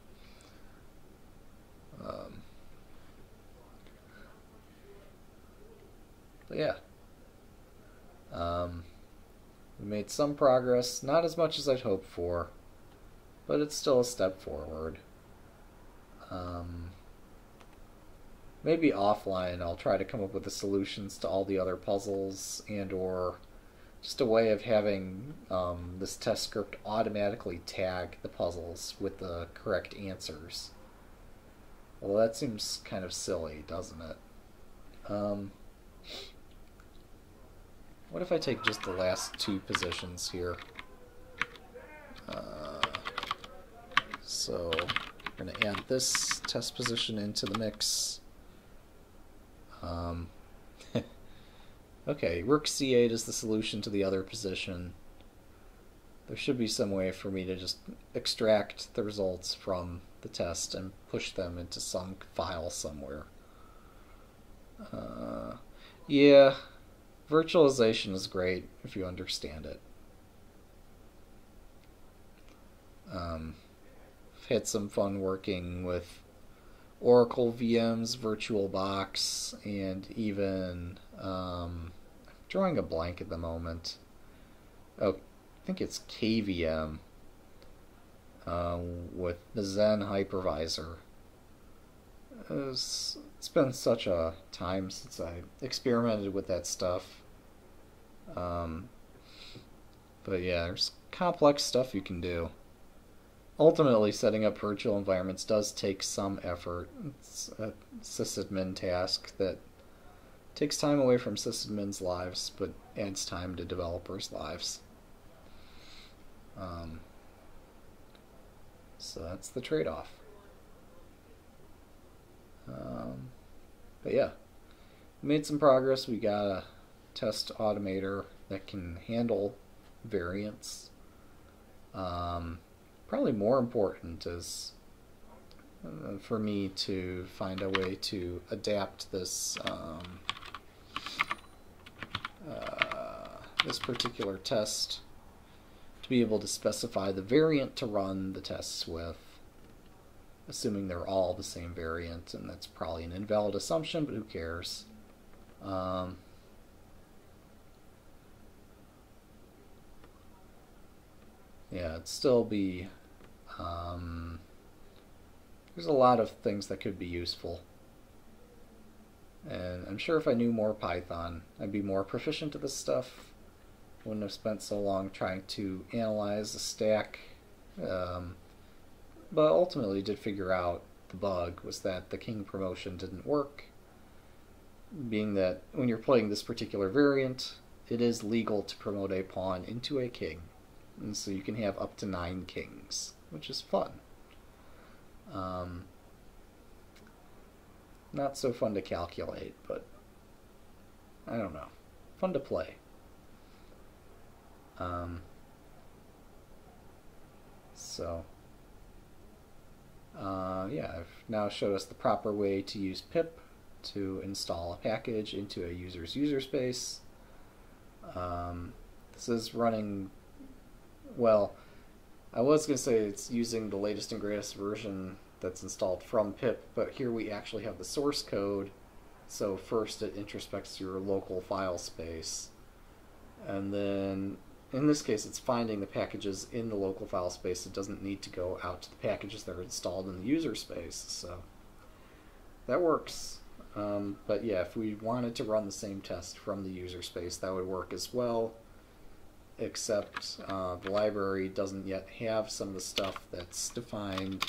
But yeah, we made some progress, not as much as I'd hoped for, but it's still a step forward. Maybe offline I'll try to come up with the solutions to all the other puzzles, and or just a way of having this test script automatically tag the puzzles with the correct answers. Well, that seems kind of silly, doesn't it? What if I take just the last two positions here? So we're going to add this test position into the mix. Okay, Rook C8 is the solution to the other position. There should be some way for me to just extract the results from the test and push them into some file somewhere. Yeah, virtualization is great if you understand it. I've had some fun working with Oracle VMs, VirtualBox, and even I'm drawing a blank at the moment. Oh, I think it's KVM with the Xen hypervisor. It's been such a time since I experimented with that stuff. But yeah, there's complex stuff you can do. Ultimately, setting up virtual environments does take some effort. It's a sysadmin task that takes time away from sysadmins' lives, but adds time to developers' lives. So that's the trade-off. But yeah, we made some progress. We got a test automator that can handle variants. Probably more important is for me to find a way to adapt this this particular test to be able to specify the variant to run the tests with, assuming they're all the same variant, and that's probably an invalid assumption, but who cares? Yeah, it'd still be there's a lot of things that could be useful, and I'm sure if I knew more Python I'd be more proficient at this stuff. Wouldn't have spent so long trying to analyze the stack, but ultimately did figure out the bug was that the king promotion didn't work, being that when you're playing this particular variant it is legal to promote a pawn into a king, and so you can have up to 9 kings, which is fun. Not so fun to calculate, but I don't know. Fun to play. Yeah, I've now showed us the proper way to use pip to install a package into a user's user space. This is running, well, I was going to say it's using the latest and greatest version that's installed from pip, but here we actually have the source code. So first it introspects your local file space, and then in this case, it's finding the packages in the local file space. It doesn't need to go out to the packages that are installed in the user space. So that works. But yeah, if we wanted to run the same test from the user space, that would work as well, except the library doesn't yet have some of the stuff that's defined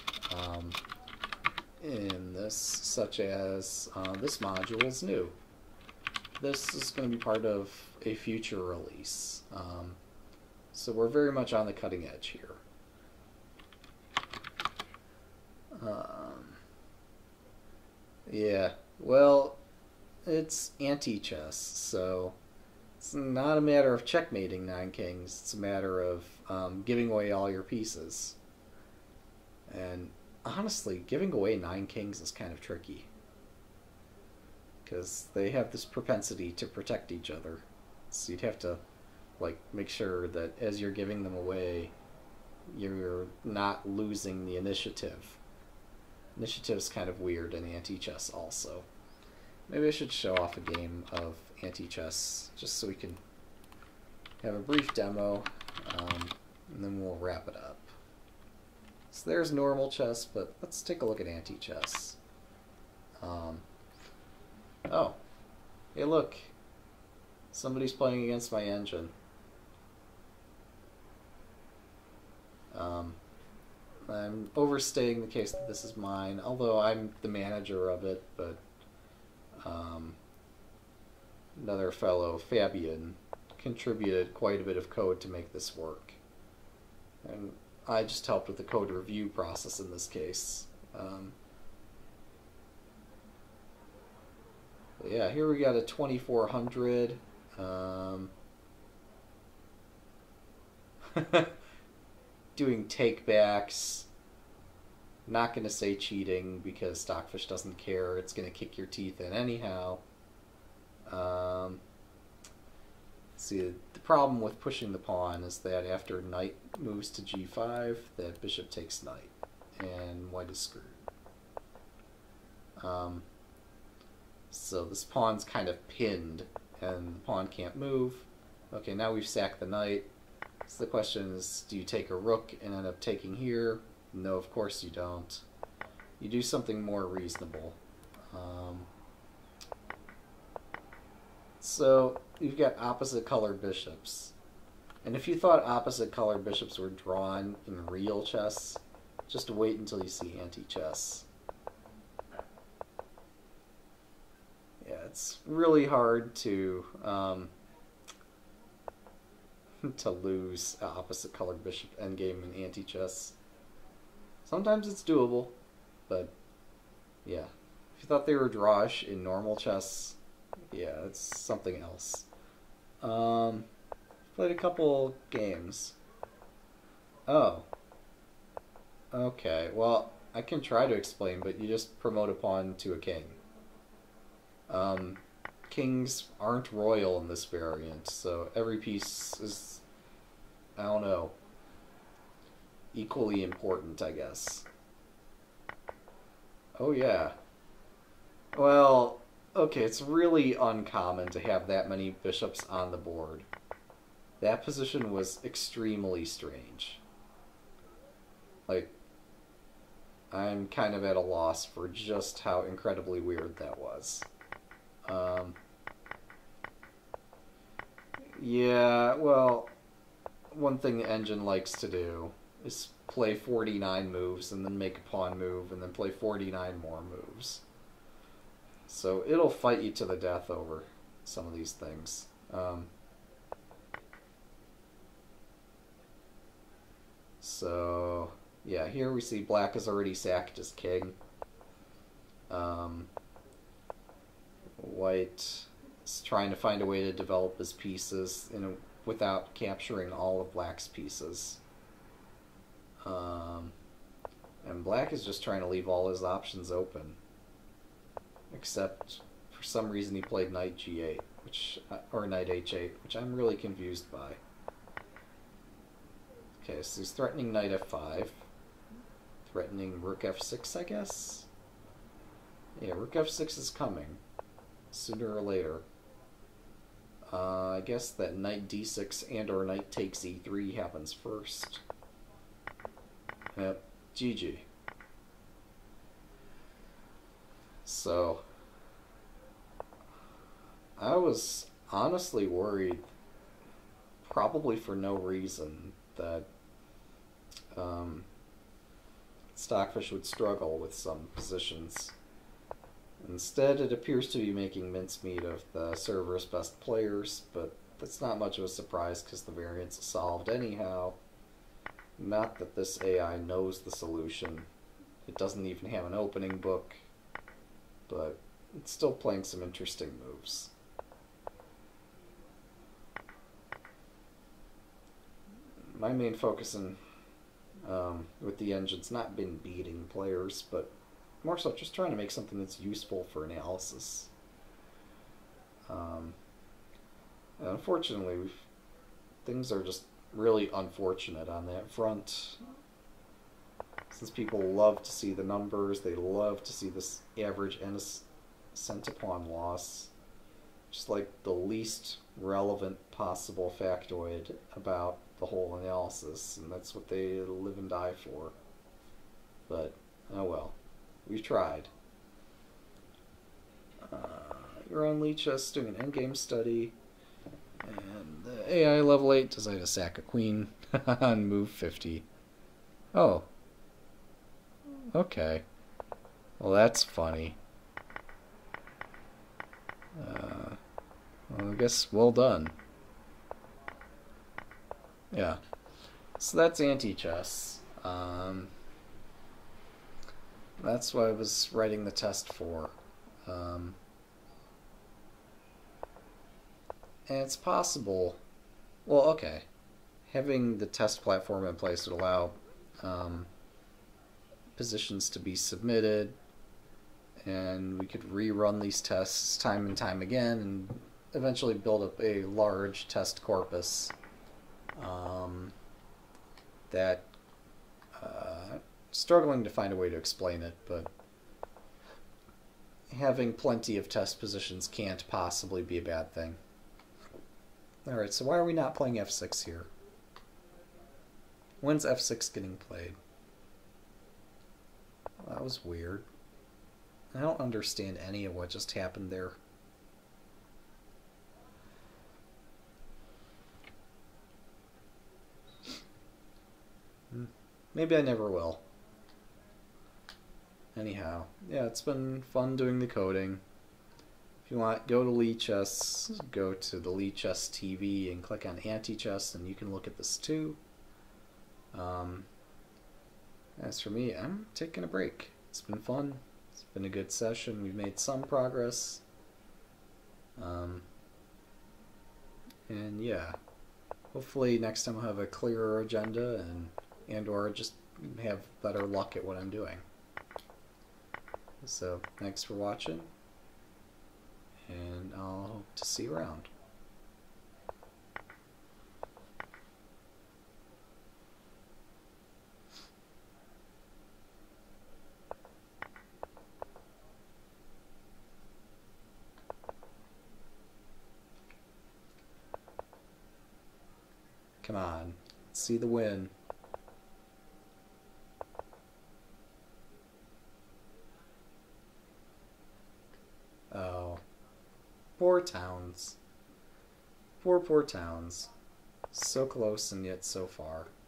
in this, such as this module is new. This is going to be part of a future release. So we're very much on the cutting edge here. Yeah, well, it's anti-chess, so it's not a matter of checkmating 9 kings, it's a matter of giving away all your pieces. And honestly, giving away 9 kings is kind of tricky, because they have this propensity to protect each other. So you'd have to make sure that as you're giving them away, you're not losing the initiative. Initiative's kind of weird in anti-chess also. Maybe I should show off a game of anti-chess just so we can have a brief demo, and then we'll wrap it up. So there's normal chess, but let's take a look at anti-chess. Oh, hey look, somebody's playing against my engine. I'm overstating the case that this is mine, although I'm the manager of it, but another fellow, Fabian, contributed quite a bit of code to make this work. And I just helped with the code review process in this case. Yeah, here we got a 2400. Doing takebacks. Not going to say cheating because Stockfish doesn't care. It's going to kick your teeth in anyhow. See, the problem with pushing the pawn is that after knight moves to g5, that bishop takes knight, and white is screwed. So this pawn's kind of pinned, and the pawn can't move. Okay, now we've sacked the knight. So the question is, do you take a rook and end up taking here? No, of course you don't. You do something more reasonable. So you've got opposite colored bishops. And if you thought opposite colored bishops were drawn in real chess, just wait until you see anti-chess. Yeah, it's really hard to lose opposite colored bishop endgame in anti-chess. Sometimes it's doable, but yeah. If you thought they were drawish in normal chess, yeah, it's something else. Played a couple games. Oh. Okay, well, I can try to explain, but you just promote a pawn to a king. Kings aren't royal in this variant, so every piece is, I don't know, equally important, I guess. Oh yeah. Well, okay, it's really uncommon to have that many bishops on the board. That position was extremely strange. I'm kind of at a loss for just how incredibly weird that was. Yeah, well, one thing the engine likes to do is play 49 moves and then make a pawn move and then play 49 more moves. So it'll fight you to the death over some of these things. So yeah, here we see black has already sacked his king. White is trying to find a way to develop his pieces without capturing all of black's pieces. And black is just trying to leave all his options open. Except, for some reason, he played knight g8, or knight h8, which I'm really confused by. Okay, so he's threatening knight f5. Threatening rook f6, I guess? Yeah, rook f6 is coming. Sooner or later. I guess that knight d6 and or knight takes e3 happens first. Yep, GG. So, I was honestly worried, probably for no reason, that Stockfish would struggle with some positions. Instead, it appears to be making mincemeat of the server's best players, but that's not much of a surprise because the variance is solved anyhow. Not that this AI knows the solution. It doesn't even have an opening book, but it's still playing some interesting moves. My main focus with the engine's not been beating players, but more so just trying to make something that's useful for analysis. Unfortunately, things are just really unfortunate on that front. Since people love to see the numbers, they love to see this average centipon loss, just like the least relevant possible factoid about the whole analysis, and that's what they live and die for. But, oh well. We've tried. You're on Lichess doing an endgame study, and the AI level 8 decided to sack a queen on move 50. Oh. Okay. Well, that's funny. Well, I guess well done. Yeah. So that's anti-chess. That's what I was writing the test for. And it's possible. Well, okay. Having the test platform in place would allow positions to be submitted, and we could rerun these tests time and time again and eventually build up a large test corpus that struggling to find a way to explain it, but having plenty of test positions can't possibly be a bad thing. Alright, so why are we not playing f6 here? When's f6 getting played? Well, that was weird. I don't understand any of what just happened there. Maybe I never will. Anyhow, yeah, it's been fun doing the coding. If you want, go to Lichess, go to the Lichess TV and click on Anti-Chess, and you can look at this too. As for me, I'm taking a break. It's been fun. It's been a good session. We've made some progress. And yeah, hopefully next time I'll have a clearer agenda and or just have better luck at what I'm doing. So, thanks for watching, and I'll hope to see you around. Come on, let's see the win. Oh. Poor towns. Poor towns. So close and yet so far.